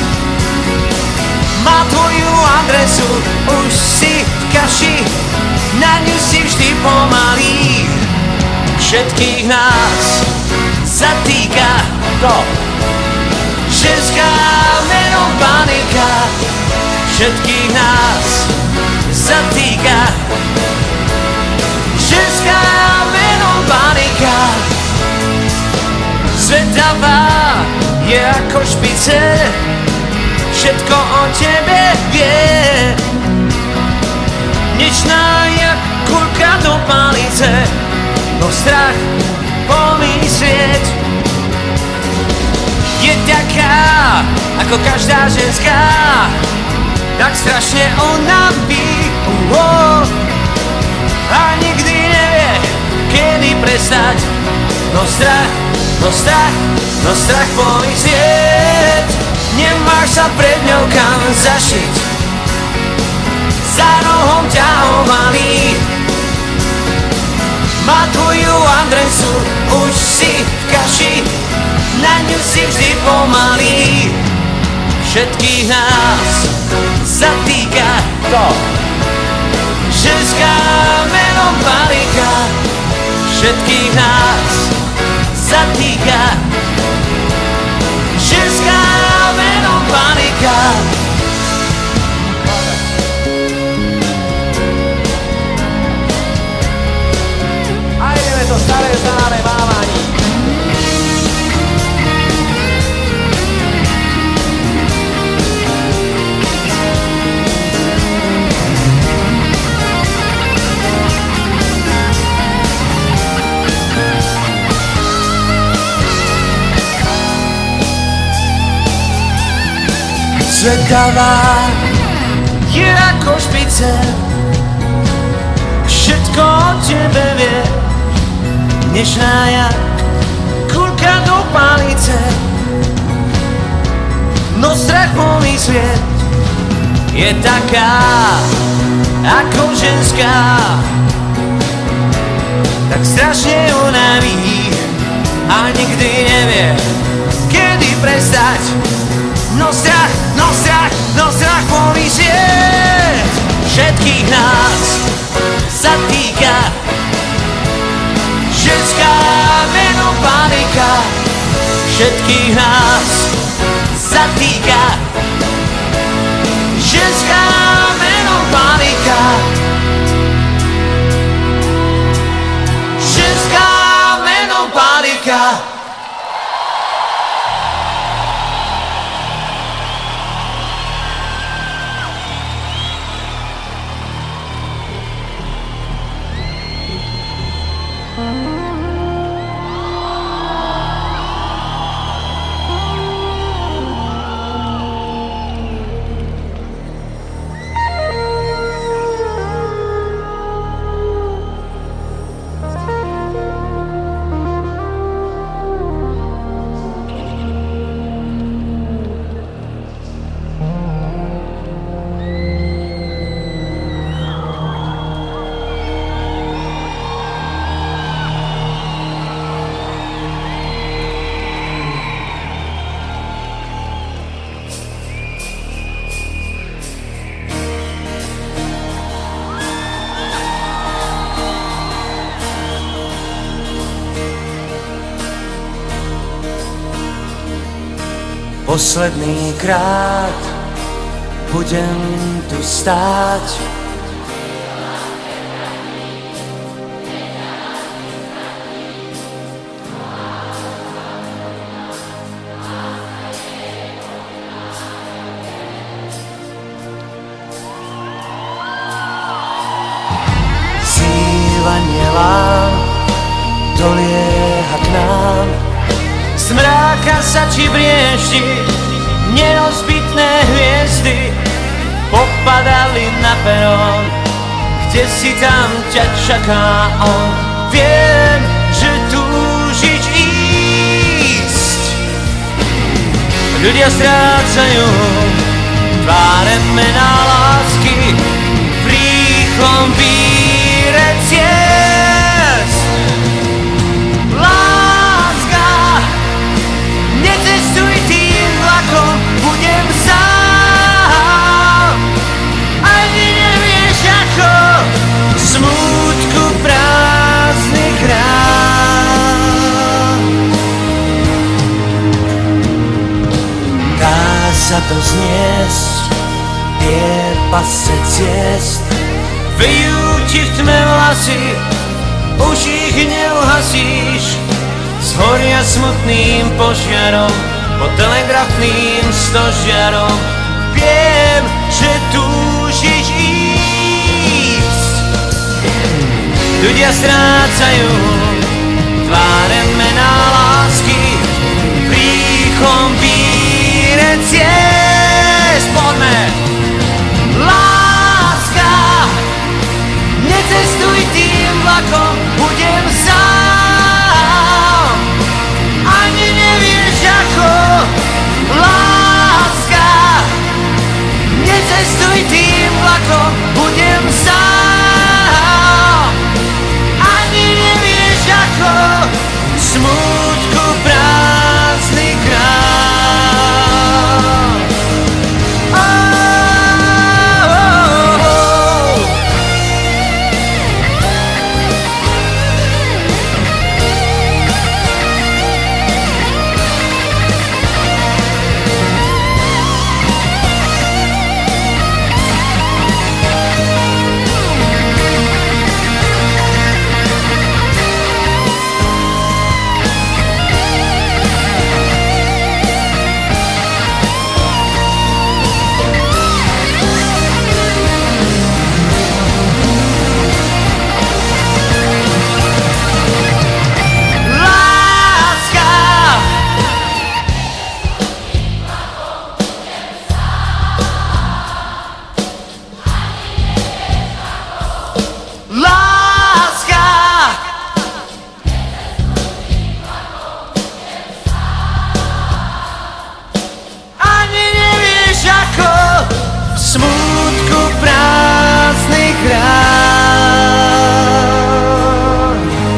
Má tvoju adresu, už si v kaši, na ňu si vždy pomalý. Všetkých nás zatýka to, ženská menom panika. Všetkých nás zatýka ženská menom panika. Zvedavá je ako špice, všetko o tebe vie. Nečná jak kulka do palice, no strach pomyslieť. Je taká ako každá ženská, tak strašne ona by, a nikdy nevie, kedy prestať. No strach, no strach, no strach pomyslieť. Nemáš sa pred ňou kam zašiť, za rohom ťa ovalí. má tvoju adresu, už si v kaši, na ňu si vždy pomalý. Všetkých nás zatýka to ženská menom Marika. Všetkých nás zatýka ženská menom Marika. A ideme to staré známe mávanie. Zvedavá je ako špice, všetko o tebe vie, nežná jak kulka do palice. No strach pomyslieť je taká ako ženská, tak strašne unaví a nikdy nevie, kedy prestať. No strach pomyslieť všetkých nás zatýka ženská menom Panika. Všetkých nás zatýka ženská menom Panika. Ženská menom Panika. Posledný krát budem tu stáť. Zývanie lám dolieha k nám. Z mráka sa ti brieždi nerozbitné hviezdy, popadali na perón, kde si tam ťa čaká on. Viem, že túžiť ísť, ľudia strácajú tváre mená lásky v rýchlom víre ciest. Necestuj tým vlakom, budem sám. Ani nevieš ako smútku prázdny krát. Dá sa to zniesť, tie pasce ciest. Vyjú ti v tme vlasy, už ich neuhasíš. Zhoria smutným požiarom, pod telegrafným stožiarom. Viem, že túžiš ísť. Ľudia strácajú tváre mená lásky v rýchlom víre ciest. Poďme! Láska, necestuj tým vlakom, budem sám. Ani nevieš ako, láska, necestuj tým vlakom, budem sám. Ani nevieš smútku prázdny krám. Smútku prázdny krám.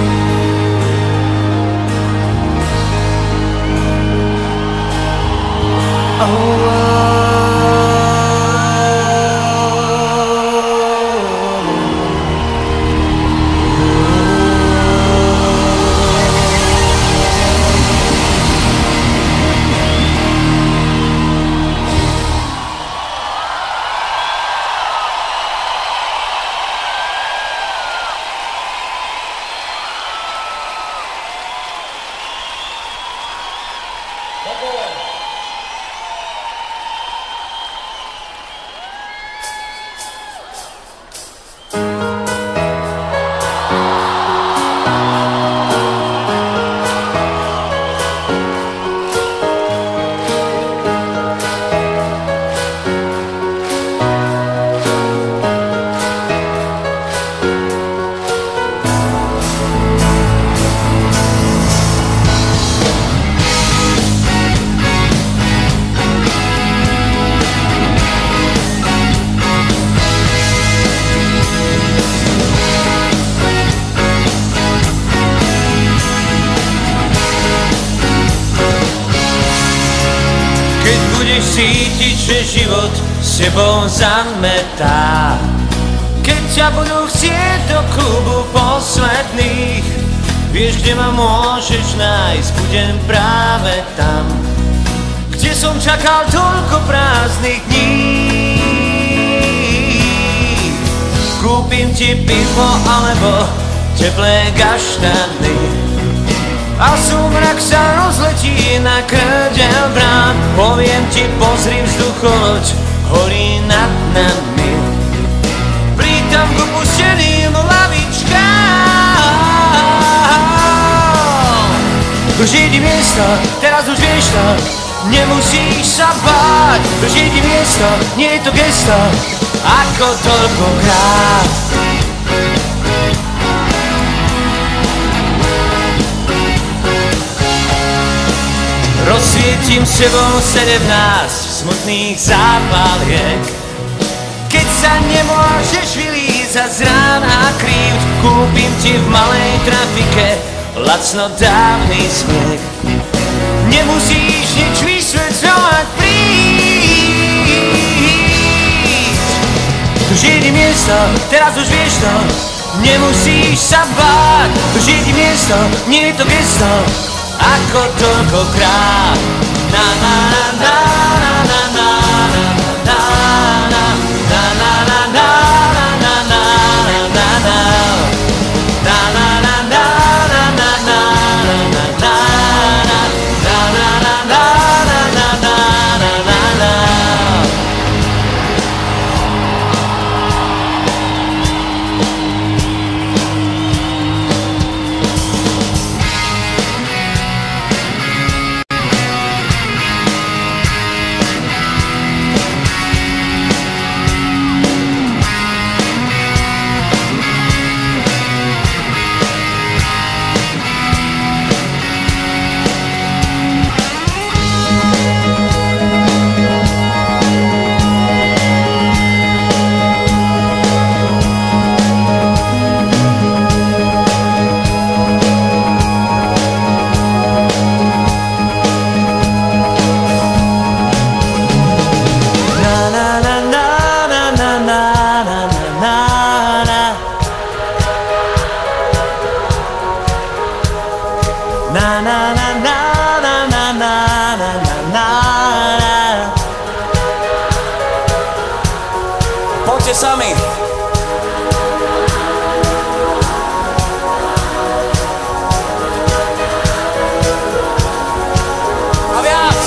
Keď budeš cítiť, že život s tebou zametá, keď ťa budú chcieť do klubu posledných, vieš, kde ma môžeš nájsť, budem práve tam, kde som čakal toľko prázdnych dní. Kúpim ti pivo alebo teplé gaštany a súmrak sa rozletí na kŕdeľ brán. Poviem ti, pozri vzducholoď, horí nad nami. Prítam k opusteným lavičkám. Držiť ti miesto, teraz už vieš to, nemusíš sa báť. Držiť ti miesto, nie je to gesto, ako toľkokrát. Rozsvietim s tebou 17 smutných zápaliek. Keď sa nemôžeš vylízať z rána krivd, kúpim ti v malej trafike lacno dávny smiech. Nemusíš nič vysvetľovať, príď. Držiť ti miesto, teraz už vieš to, nemusíš sa báť. Držiť ti miesto, nie je to gesto, ako toľkokrát. Na na na na na na na na na na na na na na na na. Na na na na na na na na na na. Poďte sami. A viac.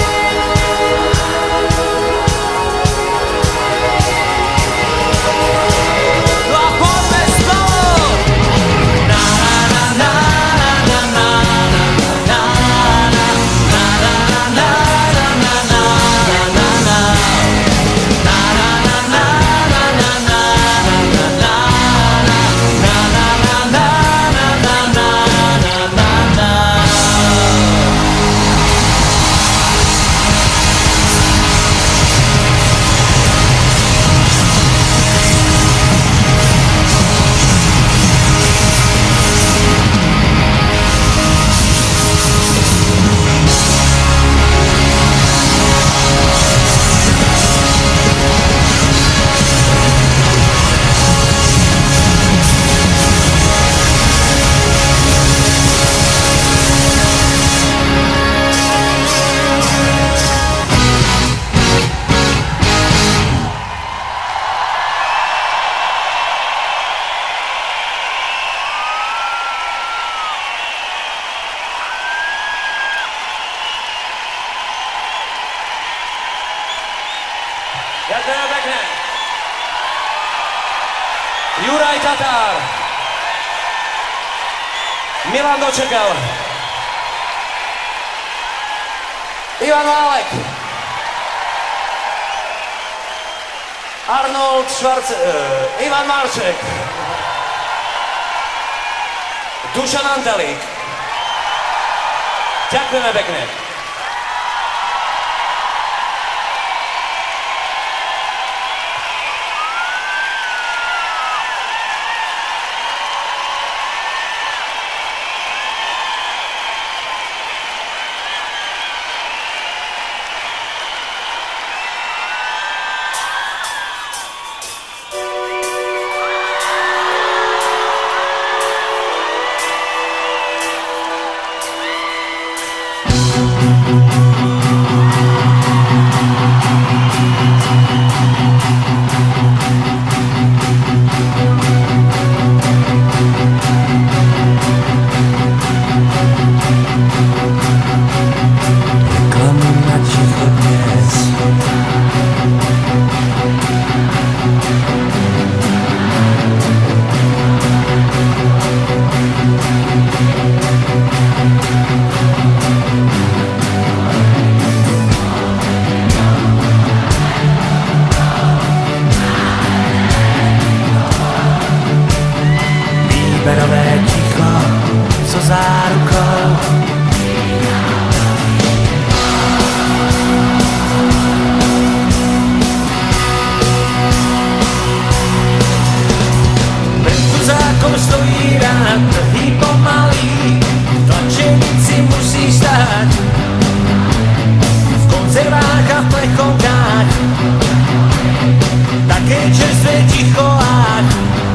No a poďme spolu. Na na na na na na na na na na na na na na na na. Ďakujem pekne. Juraj Tatár. Milan Dočekal. Ivan Válek. Arnold Ivan Marček. Dušan Antelík. Ďakujeme pekne. Výberové ticho so zárukou. Pred tuzákom stojí rád, trhý pomalý, v tlačenici musí stáť, v konzervách a v plechovkách, také čerstvé ticho ách.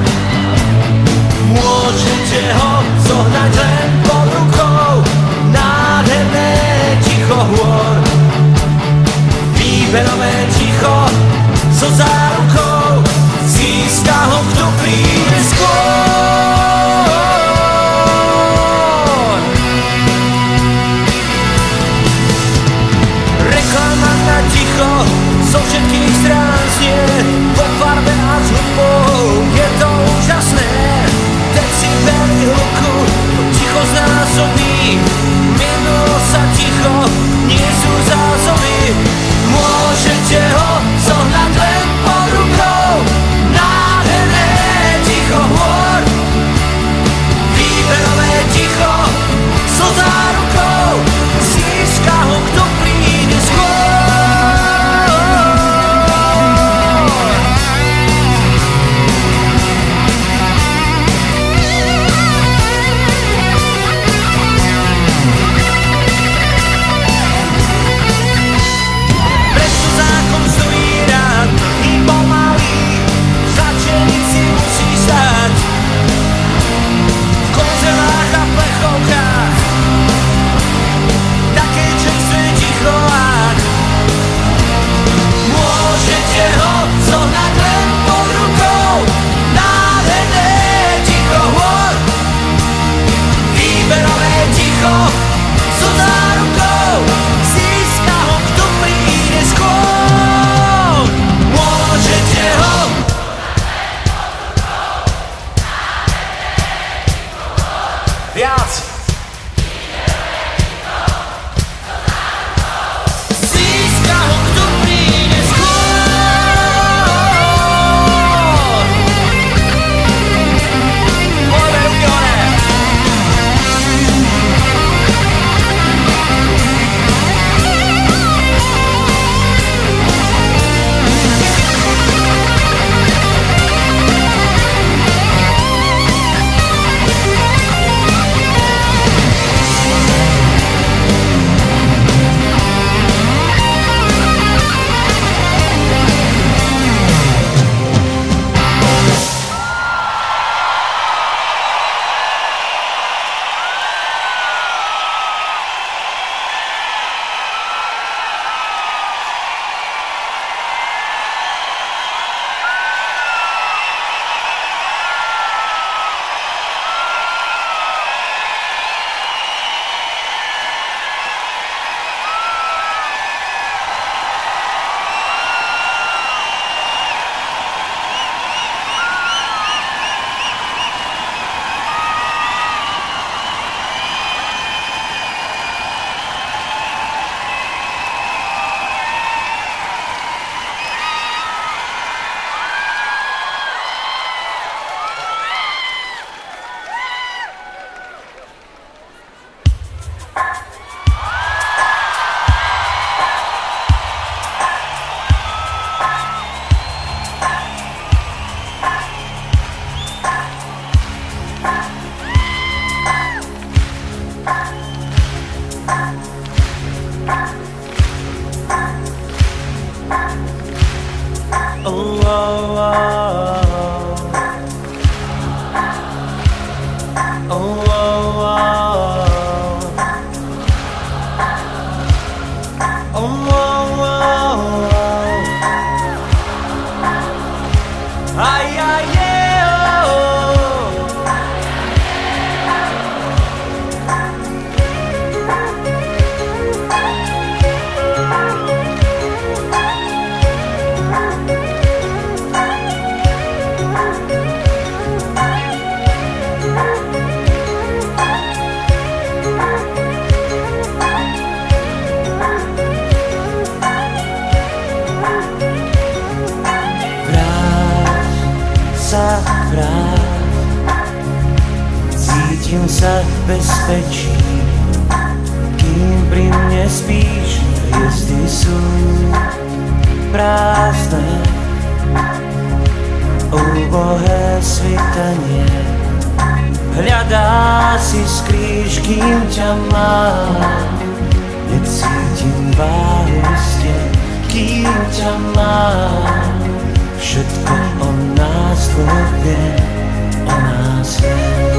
Môžete ho zohnať len pod rukou, nádherné ticho hôr. Výberové ticho so zárukou, získa ho, kto príde skôr. Reklama na ticho zo všetkých strán znie, vo farbe a s hudbou je to úžasné. Decibely hluku, ticho znásobí, minulo sa ticho, nie sú zásoby. Môžete ho zohnať len po viac. Získa ho, kto príde skôr. Poďme ruky hore. Cítim sa v bezpečí, kým pri mne spíš. Hviezdy sú prázdne, úbohé svitanie. Hľadá si skrýš, kým ťa mám. Necítim váhosti, kým ťa mám. Všetko o nás dvoch viem, o nás viem.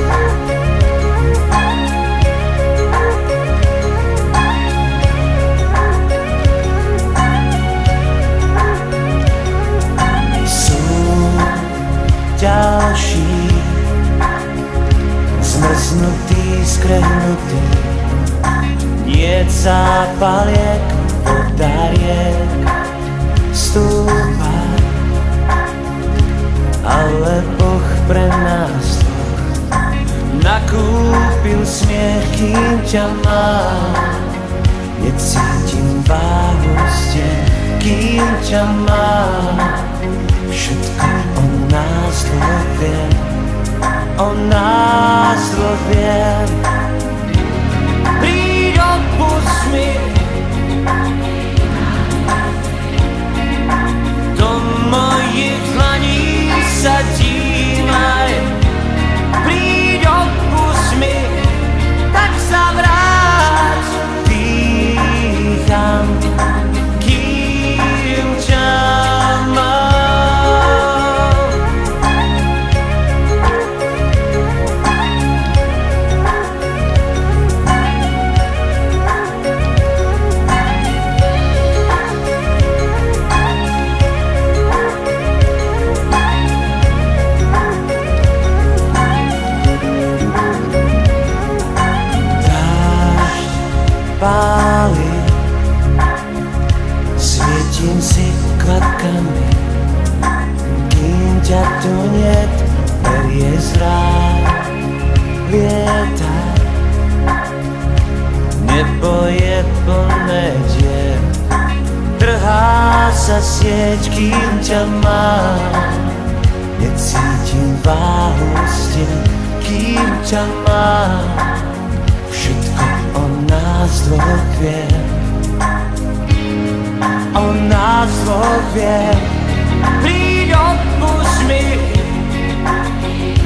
Ďalší zmrznutý, skrehnutý, niet zápaliek, vodariek stúpa, ale Boh pre nás nakúpil smiech, kým ťa mám. Necítim váhosti, kým ťa mám. Všetko o nás dvoch viem, o nás dvoch viem. Príď, odpusť mi, do mojich dlaní sa dívaj. Príď, odpusť mi, tak sa vráť. Dýcham, kým ťa mám. plné dier. Trhá sa sieť, kým ťa mám. Necítim váhu stien, kým ťa mám. Všetko o nás dvoch viem. O nás dvoch viem. Príď, odpusť mi.